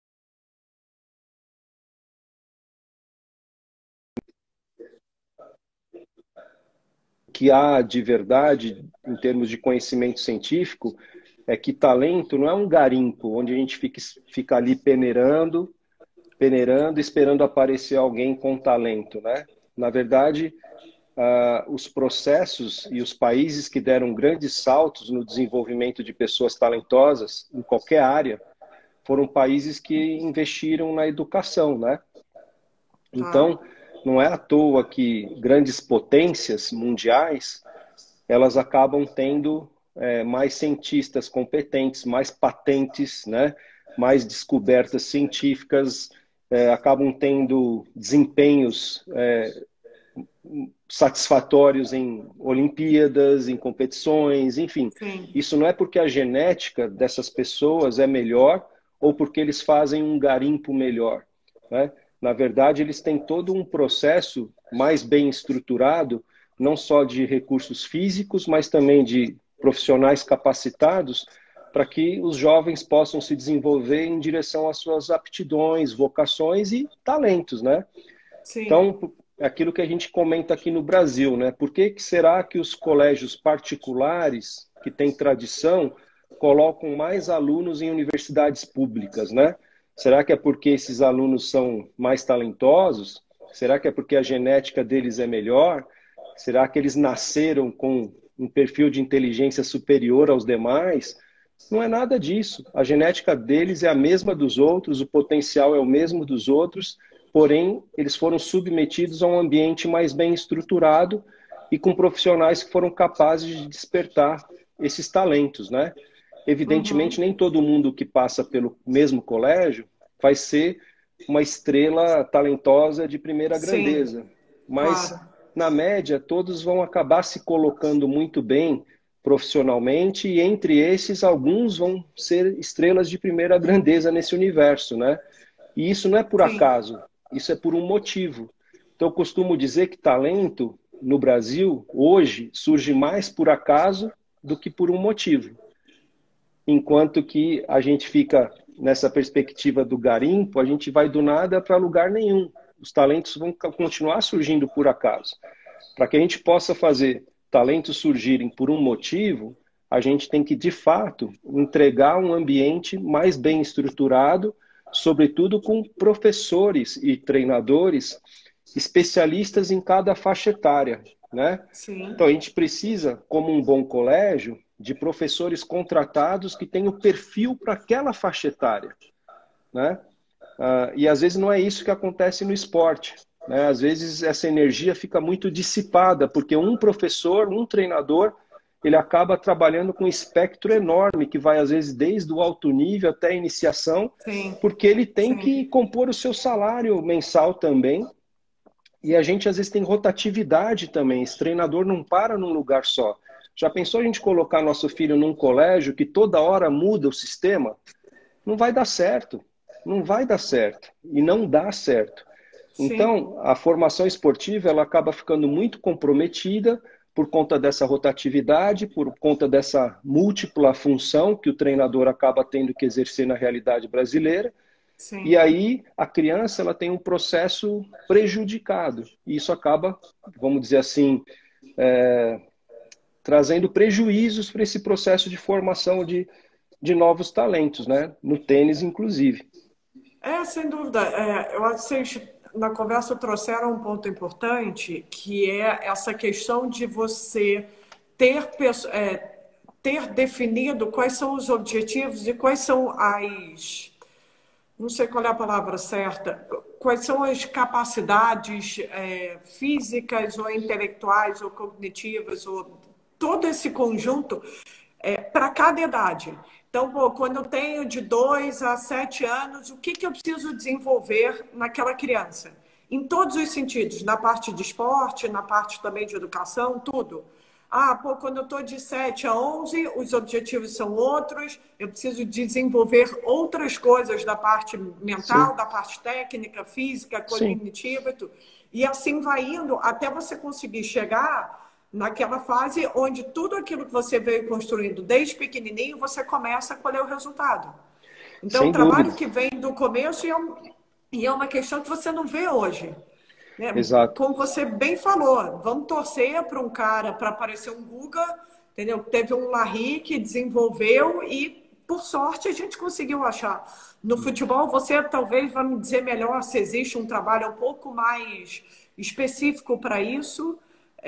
que há de verdade em termos de conhecimento científico, é que talento não é um garimpo onde a gente fica, fica ali peneirando, peneirando, esperando aparecer alguém com talento, né? Na verdade, uh, os processos e os países que deram grandes saltos no desenvolvimento de pessoas talentosas em qualquer área foram países que investiram na educação, né? tá. Então, não é à toa que grandes potências mundiais elas acabam tendo é, mais cientistas competentes, mais patentes, né? Mais descobertas científicas, é, acabam tendo desempenhos é, satisfatórios em Olimpíadas, em competições, enfim. Sim, Isso não é porque a genética dessas pessoas é melhor ou porque eles fazem um garimpo melhor, né? Na verdade, eles têm todo um processo mais bem estruturado, não só de recursos físicos, mas também de profissionais capacitados para que os jovens possam se desenvolver em direção às suas aptidões, vocações e talentos, né? sim. Então, é aquilo que a gente comenta aqui no Brasil, né? Por que que será que os colégios particulares, que têm tradição, colocam mais alunos em universidades públicas, né? Será que é porque esses alunos são mais talentosos? Será que é porque a genética deles é melhor? Será que eles nasceram com um perfil de inteligência superior aos demais? Não é nada disso. A genética deles é a mesma dos outros, o potencial é o mesmo dos outros, porém, eles foram submetidos a um ambiente mais bem estruturado e com profissionais que foram capazes de despertar esses talentos, né? Uhum. Evidentemente, nem todo mundo que passa pelo mesmo colégio vai ser uma estrela talentosa de primeira Sim, grandeza, mas, claro. na média, todos vão acabar se colocando muito bem profissionalmente e, entre esses, alguns vão ser estrelas de primeira grandeza nesse universo, né? E isso não é por Sim. acaso, isso é por um motivo. Então, eu costumo dizer que talento no Brasil, hoje, surge mais por acaso do que por um motivo. Enquanto que a gente fica nessa perspectiva do garimpo, a gente vai do nada para lugar nenhum. Os talentos vão continuar surgindo por acaso. Para que a gente possa fazer talentos surgirem por um motivo, a gente tem que, de fato, entregar um ambiente mais bem estruturado, sobretudo com professores e treinadores especialistas em cada faixa etária, né? Então, Sim. a gente precisa, como um bom colégio, de professores contratados que tenham perfil para aquela faixa etária, né? Uh, e às vezes não é isso que acontece no esporte, né? Às vezes essa energia fica muito dissipada, porque um professor, um treinador, ele acaba trabalhando com um espectro enorme, que vai às vezes desde o alto nível até a iniciação, Sim. porque ele tem Sim. que compor o seu salário mensal também. E a gente às vezes tem rotatividade também. Esse treinador não para num lugar só. Já pensou a gente colocar nosso filho num colégio que toda hora muda o sistema? Não vai dar certo. Não vai dar certo. E não dá certo. Sim. Então, a formação esportiva ela acaba ficando muito comprometida por conta dessa rotatividade, por conta dessa múltipla função que o treinador acaba tendo que exercer na realidade brasileira. E Sim. aí a criança ela tem um processo prejudicado. E isso acaba, vamos dizer assim, é, trazendo prejuízos para esse processo de formação de, de novos talentos, né? No tênis, inclusive. É, sem dúvida. É, eu acho que vocês, na conversa, trouxeram um ponto importante, que é essa questão de você ter, pesso- é, ter definido quais são os objetivos e quais são as, não sei qual é a palavra certa, quais são as capacidades é, físicas ou intelectuais ou cognitivas, ou todo esse conjunto é, para cada idade. Então, pô, quando eu tenho de dois a sete anos, o que, que eu preciso desenvolver naquela criança? Em todos os sentidos, na parte de esporte, na parte também de educação, tudo. Ah, pô, quando eu estou de sete a onze, os objetivos são outros, eu preciso desenvolver outras coisas da parte mental, Sim, da parte técnica, física, sim, cognitiva e tudo. E assim vai indo até você conseguir chegar naquela fase onde tudo aquilo que você veio construindo desde pequenininho, você começa a colher o resultado. Então, o sem trabalho dúvida. que vem do começo é, um, e é uma questão que você não vê hoje. Né? Exato. Como você bem falou, vamos torcer para um cara para aparecer um Guga, entendeu? Teve um Larry que desenvolveu e, por sorte, a gente conseguiu achar. No futebol, você talvez vai me dizer melhor se existe um trabalho um pouco mais específico para isso.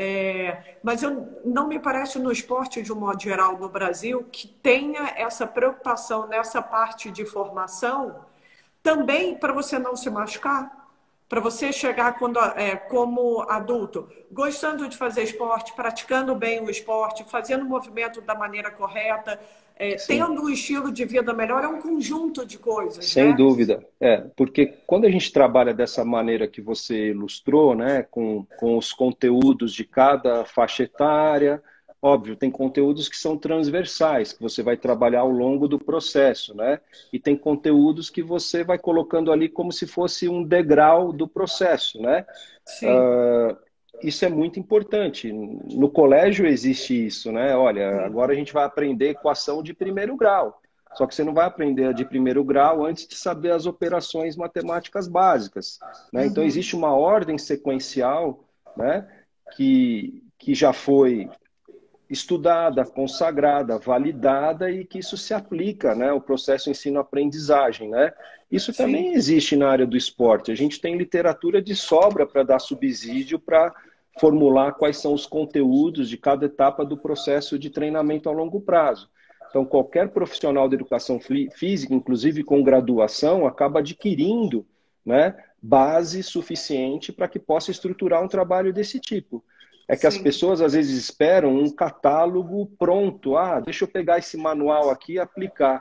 É, mas eu, não me parece no esporte, de um modo geral, no Brasil, que tenha essa preocupação nessa parte de formação também para você não se machucar, para você chegar quando, é, como adulto, gostando de fazer esporte, praticando bem o esporte, fazendo o movimento da maneira correta, é, Sim. tendo um estilo de vida melhor, é um conjunto de coisas, Sem né? dúvida. É, porque quando a gente trabalha dessa maneira que você ilustrou, né, com, com os conteúdos de cada faixa etária, óbvio, tem conteúdos que são transversais, que você vai trabalhar ao longo do processo, né? E tem conteúdos que você vai colocando ali como se fosse um degrau do processo, né? Sim, Isso é muito importante. No colégio existe isso, né? Olha, sim, agora a gente vai aprender equação de primeiro grau. Só que você não vai aprender de primeiro grau antes de saber as operações matemáticas básicas, né? Então, Uhum. existe uma ordem sequencial, né, que, que já foi estudada, consagrada, validada e que isso se aplica, né, ao processo ensino-aprendizagem, né? Isso Sim, também existe na área do esporte. A gente tem literatura de sobra para dar subsídio para formular quais são os conteúdos de cada etapa do processo de treinamento a longo prazo. Então, qualquer profissional de educação física, inclusive com graduação, acaba adquirindo, né, base suficiente para que possa estruturar um trabalho desse tipo. É que as sim. pessoas às vezes esperam um catálogo pronto. Ah, deixa eu pegar esse manual aqui e aplicar.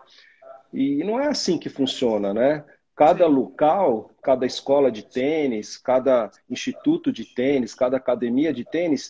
E não é assim que funciona, né? Cada Sim. local, cada escola de tênis, cada instituto de tênis, cada academia de tênis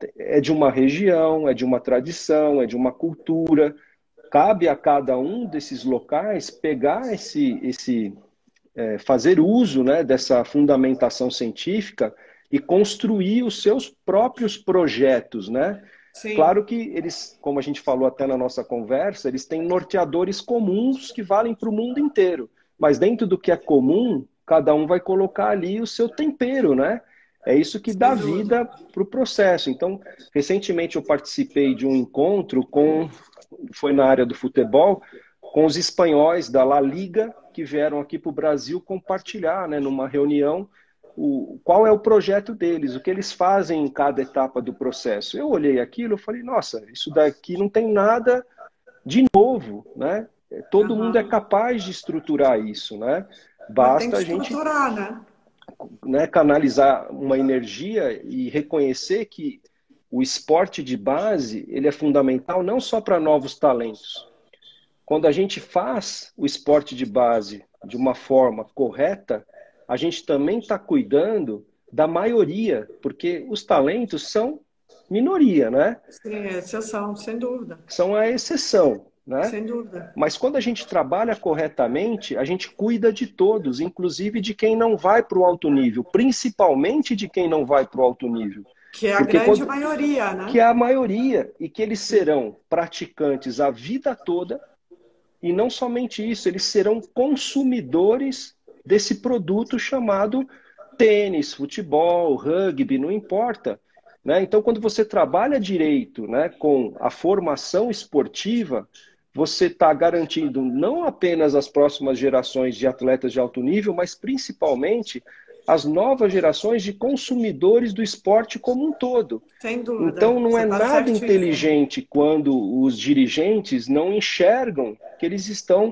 é de uma região, é de uma tradição, é de uma cultura. Cabe a cada um desses locais pegar esse, esse é, fazer uso, né, dessa fundamentação científica e construir os seus próprios projetos, né? Sim. Claro que eles, como a gente falou até na nossa conversa, eles têm norteadores comuns que valem para o mundo inteiro. Mas dentro do que é comum, cada um vai colocar ali o seu tempero, né? É isso que dá Sem dúvida. vida para o processo. Então, recentemente eu participei de um encontro com, foi na área do futebol, com os espanhóis da La Liga, que vieram aqui para o Brasil compartilhar, né, numa reunião, o, qual é o projeto deles, o que eles fazem em cada etapa do processo. Eu olhei aquilo e falei, nossa, isso daqui não tem nada de novo, né? Todo mundo é Aham. capaz de estruturar isso, né? Mas tem que Basta a gente, estruturar, né? né, canalizar uma energia e reconhecer que o esporte de base ele é fundamental não só para novos talentos. Quando a gente faz o esporte de base de uma forma correta, a gente também está cuidando da maioria, porque os talentos são minoria, né? Sim, é exceção, sem dúvida. São a exceção, né? Sem dúvida. Mas quando a gente trabalha corretamente, a gente cuida de todos, inclusive de quem não vai para o alto nível, principalmente de quem não vai para o alto nível. Que é a Porque grande quando... maioria, que né? é a maioria, e que eles Sim. serão praticantes a vida toda. E não somente isso, eles serão consumidores desse produto chamado tênis, futebol, rugby, não importa. Né? Então, quando você trabalha direito, né, com a formação esportiva, você está garantindo não apenas as próximas gerações de atletas de alto nível, mas principalmente as novas gerações de consumidores do esporte como um todo. Sem dúvida. Então, não Você é está nada certíssimo. inteligente quando os dirigentes não enxergam que eles estão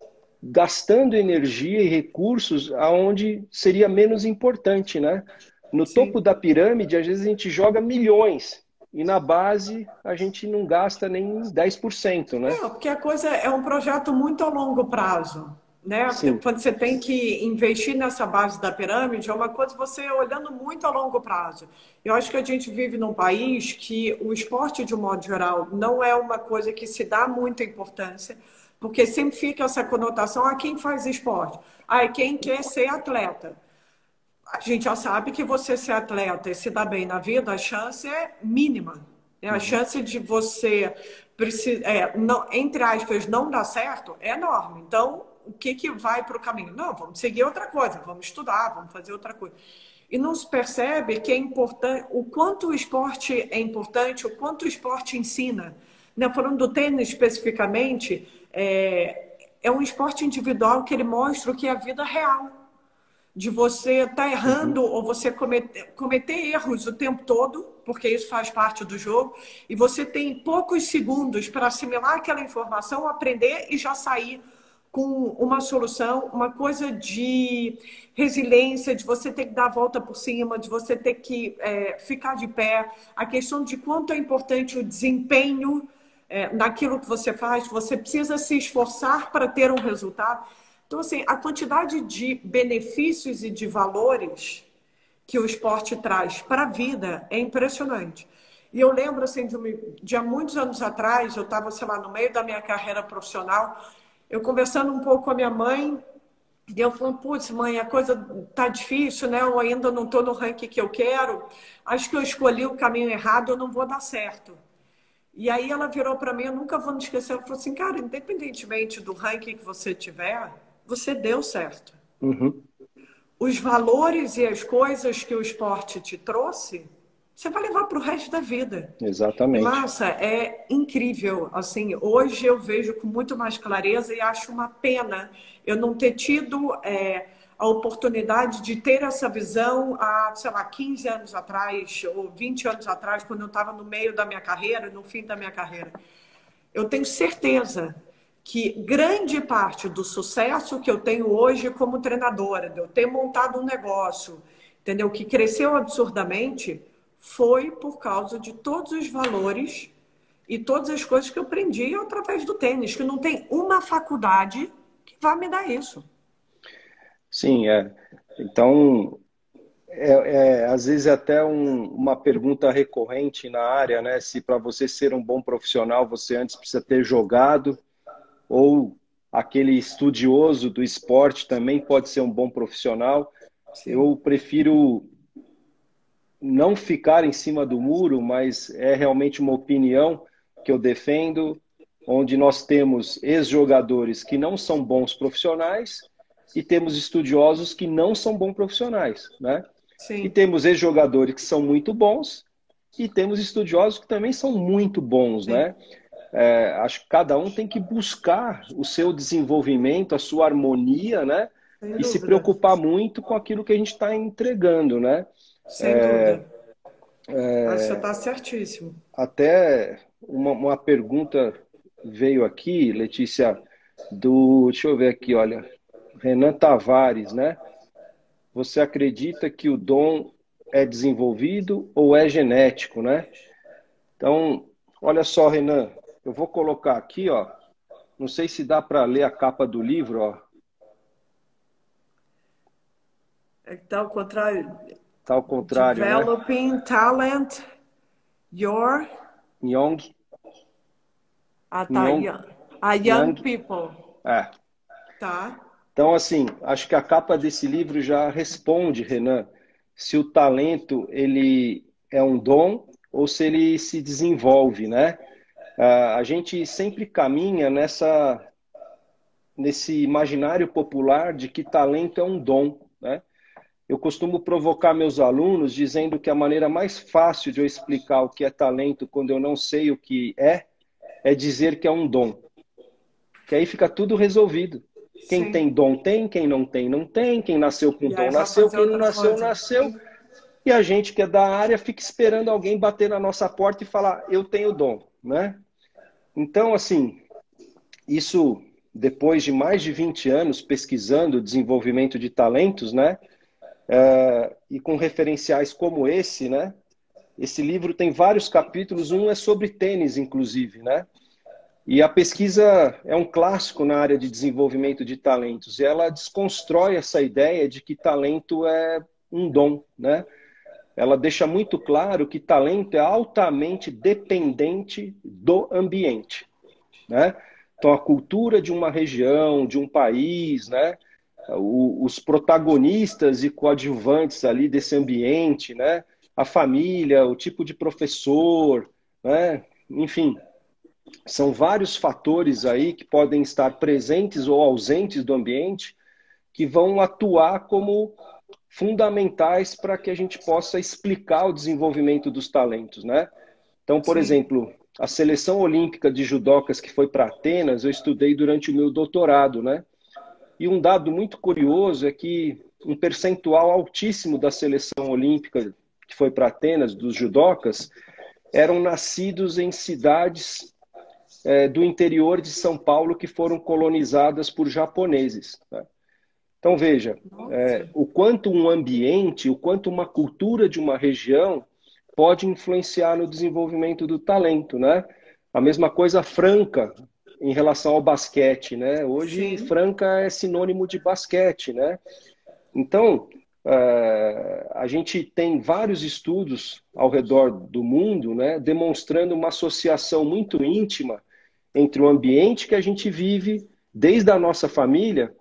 gastando energia e recursos aonde seria menos importante, né? No topo Sim. da pirâmide, às vezes a gente joga milhões e na base a gente não gasta nem dez por cento, né? É, porque a coisa é um projeto muito a longo prazo, né? Sim. Quando você tem que investir nessa base da pirâmide, é uma coisa você olhando muito a longo prazo. Eu acho que a gente vive num país que o esporte, de um modo geral, não é uma coisa que se dá muita importância, porque sempre fica essa conotação a quem faz esporte. Ah, é quem quer ser atleta. A gente já sabe que você ser atleta e se dar bem na vida, a chance é mínima. Né? A Uhum. chance de você, é, não, entre aspas, não dar certo é enorme. Então, o que, que vai para o caminho? Não, vamos seguir outra coisa, vamos estudar, vamos fazer outra coisa. E não se percebe que é importante, o quanto o esporte é importante, o quanto o esporte ensina. Né? Falando do tênis especificamente, é, é um esporte individual que ele mostra o que é a vida real de você estar tá errando Uhum. ou você cometer, cometer erros o tempo todo, porque isso faz parte do jogo, e você tem poucos segundos para assimilar aquela informação, aprender e já sair com uma solução, uma coisa de resiliência, de você ter que dar a volta por cima, de você ter que é, ficar de pé, a questão de quanto é importante o desempenho é, naquilo que você faz, você precisa se esforçar para ter um resultado. Então, assim, a quantidade de benefícios e de valores que o esporte traz para a vida é impressionante. E eu lembro, assim, de, de há muitos anos atrás, eu estava, sei lá, no meio da minha carreira profissional, eu conversando um pouco com a minha mãe, e eu falando, putz, mãe, a coisa tá difícil, né? Eu ainda não estou no ranking que eu quero, acho que eu escolhi o caminho errado, eu não vou dar certo. E aí ela virou para mim, eu nunca vou me esquecer, ela falou assim, cara, independentemente do ranking que você tiver, você deu certo. Uhum. Os valores e as coisas que o esporte te trouxe, você vai levar para o resto da vida. E, Exatamente. Márcia, é incrível. Assim, hoje eu vejo com muito mais clareza e acho uma pena eu não ter tido é, a oportunidade de ter essa visão há, sei lá, quinze anos atrás ou vinte anos atrás, quando eu estava no meio da minha carreira, no fim da minha carreira. Eu tenho certeza que grande parte do sucesso que eu tenho hoje como treinadora, de eu ter montado um negócio, entendeu? Que cresceu absurdamente, foi por causa de todos os valores e todas as coisas que eu aprendi através do tênis, que não tem uma faculdade que vá me dar isso. Sim, é. Então, é, é, às vezes é até um, uma pergunta recorrente na área, né? Se para você ser um bom profissional, você antes precisa ter jogado, ou aquele estudioso do esporte também pode ser um bom profissional. Sim, Eu prefiro não ficar em cima do muro, mas é realmente uma opinião que eu defendo, onde nós temos ex-jogadores que não são bons profissionais e temos estudiosos que não são bons profissionais, né? E sim, temos ex-jogadores que são muito bons e temos estudiosos que também são muito bons, sim, né? É, acho que cada um tem que buscar o seu desenvolvimento, a sua harmonia, né? sem E se dúvida, preocupar muito com aquilo que a gente está entregando, né? sem dúvida. Acho que você está certíssimo. Até uma, uma pergunta veio aqui, Letícia, do, deixa eu ver aqui, olha, Renan Tavares, né? Você acredita que o dom é desenvolvido ou é genético, né? Então, olha só, Renan, eu vou colocar aqui, ó. Não sei se dá para ler a capa do livro, ó. Então, ao contrário, Tá ao contrário, né? developing talent, your Young, ah, tá, Young, young, a young Young, people, é. tá? Então, assim, acho que a capa desse livro já responde, Renan, se o talento ele é um dom ou se ele se desenvolve, né? Ah, a gente sempre caminha nessa nesse imaginário popular de que talento é um dom, né? Eu costumo provocar meus alunos dizendo que a maneira mais fácil de eu explicar o que é talento quando eu não sei o que é, é dizer que é um dom. Que aí fica tudo resolvido. Quem Sim. tem dom tem, quem não tem, não tem, quem nasceu com E aí dom vai nasceu, fazer quem não outra nasceu, coisa. nasceu. Sim. E a gente que é da área fica esperando alguém bater na nossa porta e falar, eu tenho dom, né? Então, assim, isso depois de mais de vinte anos pesquisando o desenvolvimento de talentos, né? É, e com referenciais como esse, né? Esse livro tem vários capítulos, um é sobre tênis, inclusive, né? E a pesquisa é um clássico na área de desenvolvimento de talentos. E ela desconstrói essa ideia de que talento é um dom, né? Ela deixa muito claro que talento é altamente dependente do ambiente, né? Então, a cultura de uma região, de um país, né? Os protagonistas e coadjuvantes ali desse ambiente, né? A família, o tipo de professor, né? Enfim, são vários fatores aí que podem estar presentes ou ausentes do ambiente que vão atuar como fundamentais para que a gente possa explicar o desenvolvimento dos talentos, né? Então, por Sim. exemplo, a seleção olímpica de judocas que foi para Atenas, eu estudei durante o meu doutorado, né? E um dado muito curioso é que um percentual altíssimo da seleção olímpica que foi para Atenas, dos judocas, eram nascidos em cidades é, do interior de São Paulo que foram colonizadas por japoneses. Né? Então, veja, é, Nossa. o quanto um ambiente, o quanto uma cultura de uma região pode influenciar no desenvolvimento do talento, né? A mesma coisa Franca em relação ao basquete, né? Hoje Sim. Franca é sinônimo de basquete, né? Então, é, a gente tem vários estudos ao redor do mundo, né, demonstrando uma associação muito íntima entre o ambiente que a gente vive, desde a nossa família,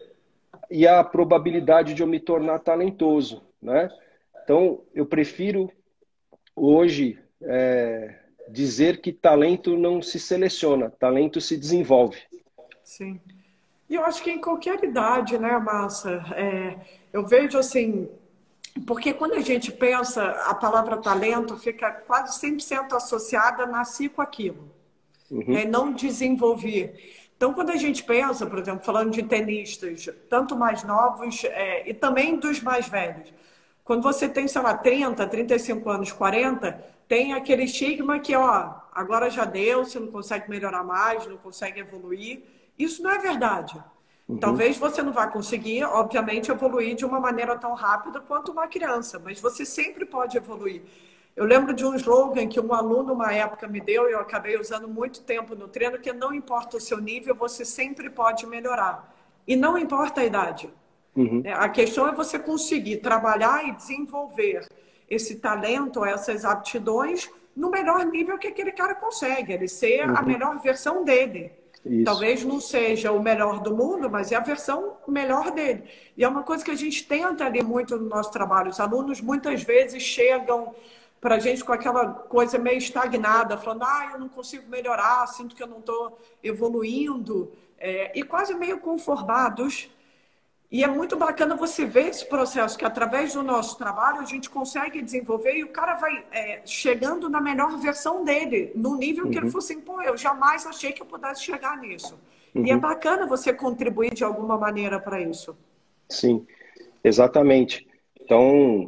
e a probabilidade de eu me tornar talentoso, né? Então, eu prefiro hoje é, dizer que talento não se seleciona, talento se desenvolve. Sim. E eu acho que em qualquer idade, né, Márcia? É, eu vejo assim, porque quando a gente pensa, a palavra talento fica quase cem por cento associada a nascer com aquilo, Uhum. né? Não desenvolver. Então, quando a gente pensa, por exemplo, falando de tenistas, tanto mais novos é, e também dos mais velhos, quando você tem, sei lá, trinta, trinta e cinco anos, quarenta, tem aquele estigma que, ó, agora já deu, você não consegue melhorar mais, não consegue evoluir. Isso não é verdade. Uhum. Talvez você não vá conseguir, obviamente, evoluir de uma maneira tão rápida quanto uma criança, mas você sempre pode evoluir. Eu lembro de um slogan que um aluno, uma época, me deu e eu acabei usando muito tempo no treino, que é não importa o seu nível, você sempre pode melhorar. E não importa a idade. Uhum. A questão é você conseguir trabalhar e desenvolver esse talento, essas aptidões, no melhor nível que aquele cara consegue, ele ser a Uhum. melhor versão dele. Isso. Talvez não seja o melhor do mundo, mas é a versão melhor dele. E é uma coisa que a gente tenta ali muito no nosso trabalho. Os alunos muitas vezes chegam para a gente com aquela coisa meio estagnada, falando, ah, eu não consigo melhorar, sinto que eu não estou evoluindo, é, e quase meio conformados. E é muito bacana você ver esse processo, que através do nosso trabalho a gente consegue desenvolver e o cara vai é, chegando na melhor versão dele, no nível que ele Uhum. falou assim, pô, eu jamais achei que eu pudesse chegar nisso. E é Uhum. bacana você contribuir de alguma maneira para isso. Sim, exatamente. Então,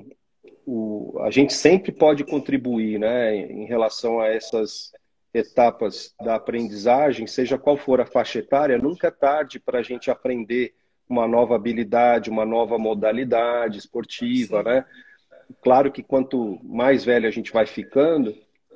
o, a gente sempre pode contribuir, né, em relação a essas etapas da aprendizagem, seja qual for a faixa etária, nunca é tarde para a gente aprender uma nova habilidade, uma nova modalidade esportiva, Sim, né? Claro que quanto mais velho a gente vai ficando,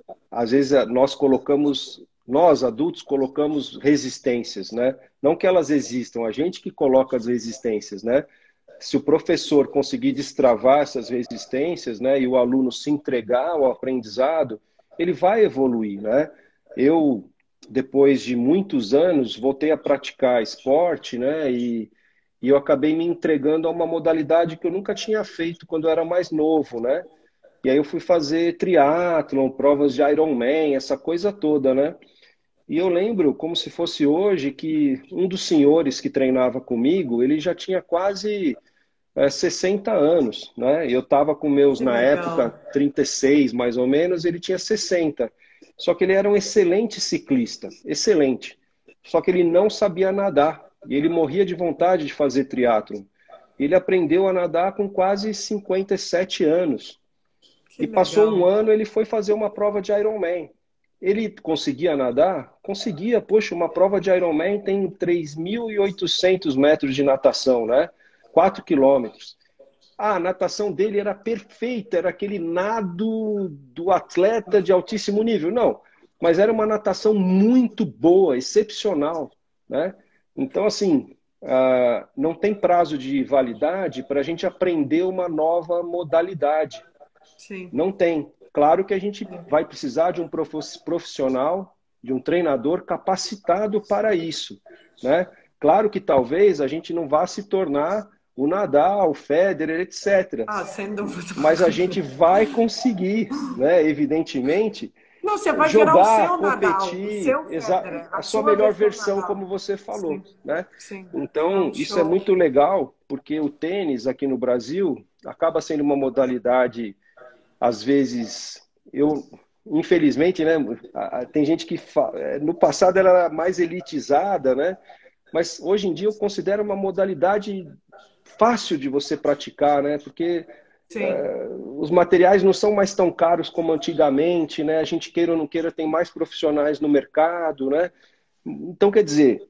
às vezes nós colocamos, nós adultos colocamos resistências, né? Não que elas existam, a gente que coloca as resistências, né? Se o professor conseguir destravar essas resistências, né, e o aluno se entregar ao aprendizado, ele vai evoluir, né? Eu, depois de muitos anos, voltei a praticar esporte, né, e, e eu acabei me entregando a uma modalidade que eu nunca tinha feito quando eu era mais novo, né? E aí eu fui fazer triatlon, provas de Ironman, essa coisa toda, né? E eu lembro, como se fosse hoje, que um dos senhores que treinava comigo, ele já tinha quase é, sessenta anos, né? Eu estava com meus, que na época, legal. trinta e seis mais ou menos, ele tinha sessenta. Só que ele era um excelente ciclista, excelente. Só que ele não sabia nadar. E ele morria de vontade de fazer triatlon. Ele aprendeu a nadar com quase cinquenta e sete anos. Que E passou um legal. ano, ele foi fazer uma prova de Ironman. Ele conseguia nadar? Conseguia. Poxa, uma prova de Ironman tem três mil e oitocentos metros de natação, né? quatro quilômetros. Ah, a natação dele era perfeita, era aquele nado do atleta de altíssimo nível. Não, mas era uma natação muito boa, excepcional, né? Então, assim, ah, não tem prazo de validade para a gente aprender uma nova modalidade. Sim. Não tem. Claro que a gente vai precisar de um profissional, de um treinador capacitado para isso, né? Claro que talvez a gente não vá se tornar o Nadal, o Federer, etcétera. Ah, sem dúvida. Mas a gente vai conseguir, né? Evidentemente, Não, você vai virar o jogar, seu Nadal, o competir, seu exa- Federer, a a sua sua melhor versão versão, Nadal. como você falou, Sim, né? sim. Então, Não, isso é show. muito legal, porque o tênis aqui no Brasil acaba sendo uma modalidade às vezes, eu, infelizmente, né, tem gente que fa... no passado ela era mais elitizada, né, mas hoje em dia eu considero uma modalidade fácil de você praticar, né, porque Sim, uh, os materiais não são mais tão caros como antigamente, né, a gente queira ou não queira tem mais profissionais no mercado, né, então quer dizer,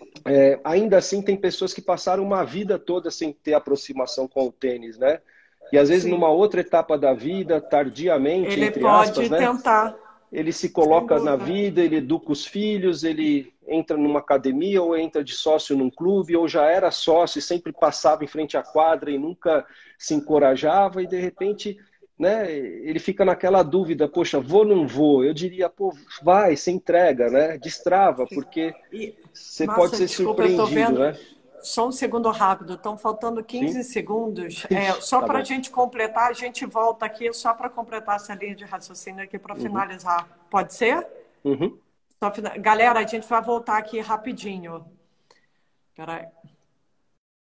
é, ainda assim tem pessoas que passaram uma vida toda sem ter aproximação com o tênis, né? E às vezes sim. numa outra etapa da vida, tardiamente, Ele entre aspas, pode né? tentar, Ele se sem coloca na dúvida. vida, ele educa os filhos, ele entra numa academia ou entra de sócio num clube, ou já era sócio e sempre passava em frente à quadra e nunca se encorajava, e de repente, né, ele fica naquela dúvida, poxa, vou ou não vou? Eu diria, pô, vai, se entrega, né? Destrava, Sim. porque E, você pode Márcia, ser desculpa, eu estou surpreendido, vendo, né? Só um segundo rápido, estão faltando quinze Sim? segundos. É, só Tá para a bom. gente completar, a gente volta aqui só para completar essa linha de raciocínio aqui para Uhum. finalizar. Pode ser? Uhum. Só fina- Galera, a gente vai voltar aqui rapidinho. Peraí.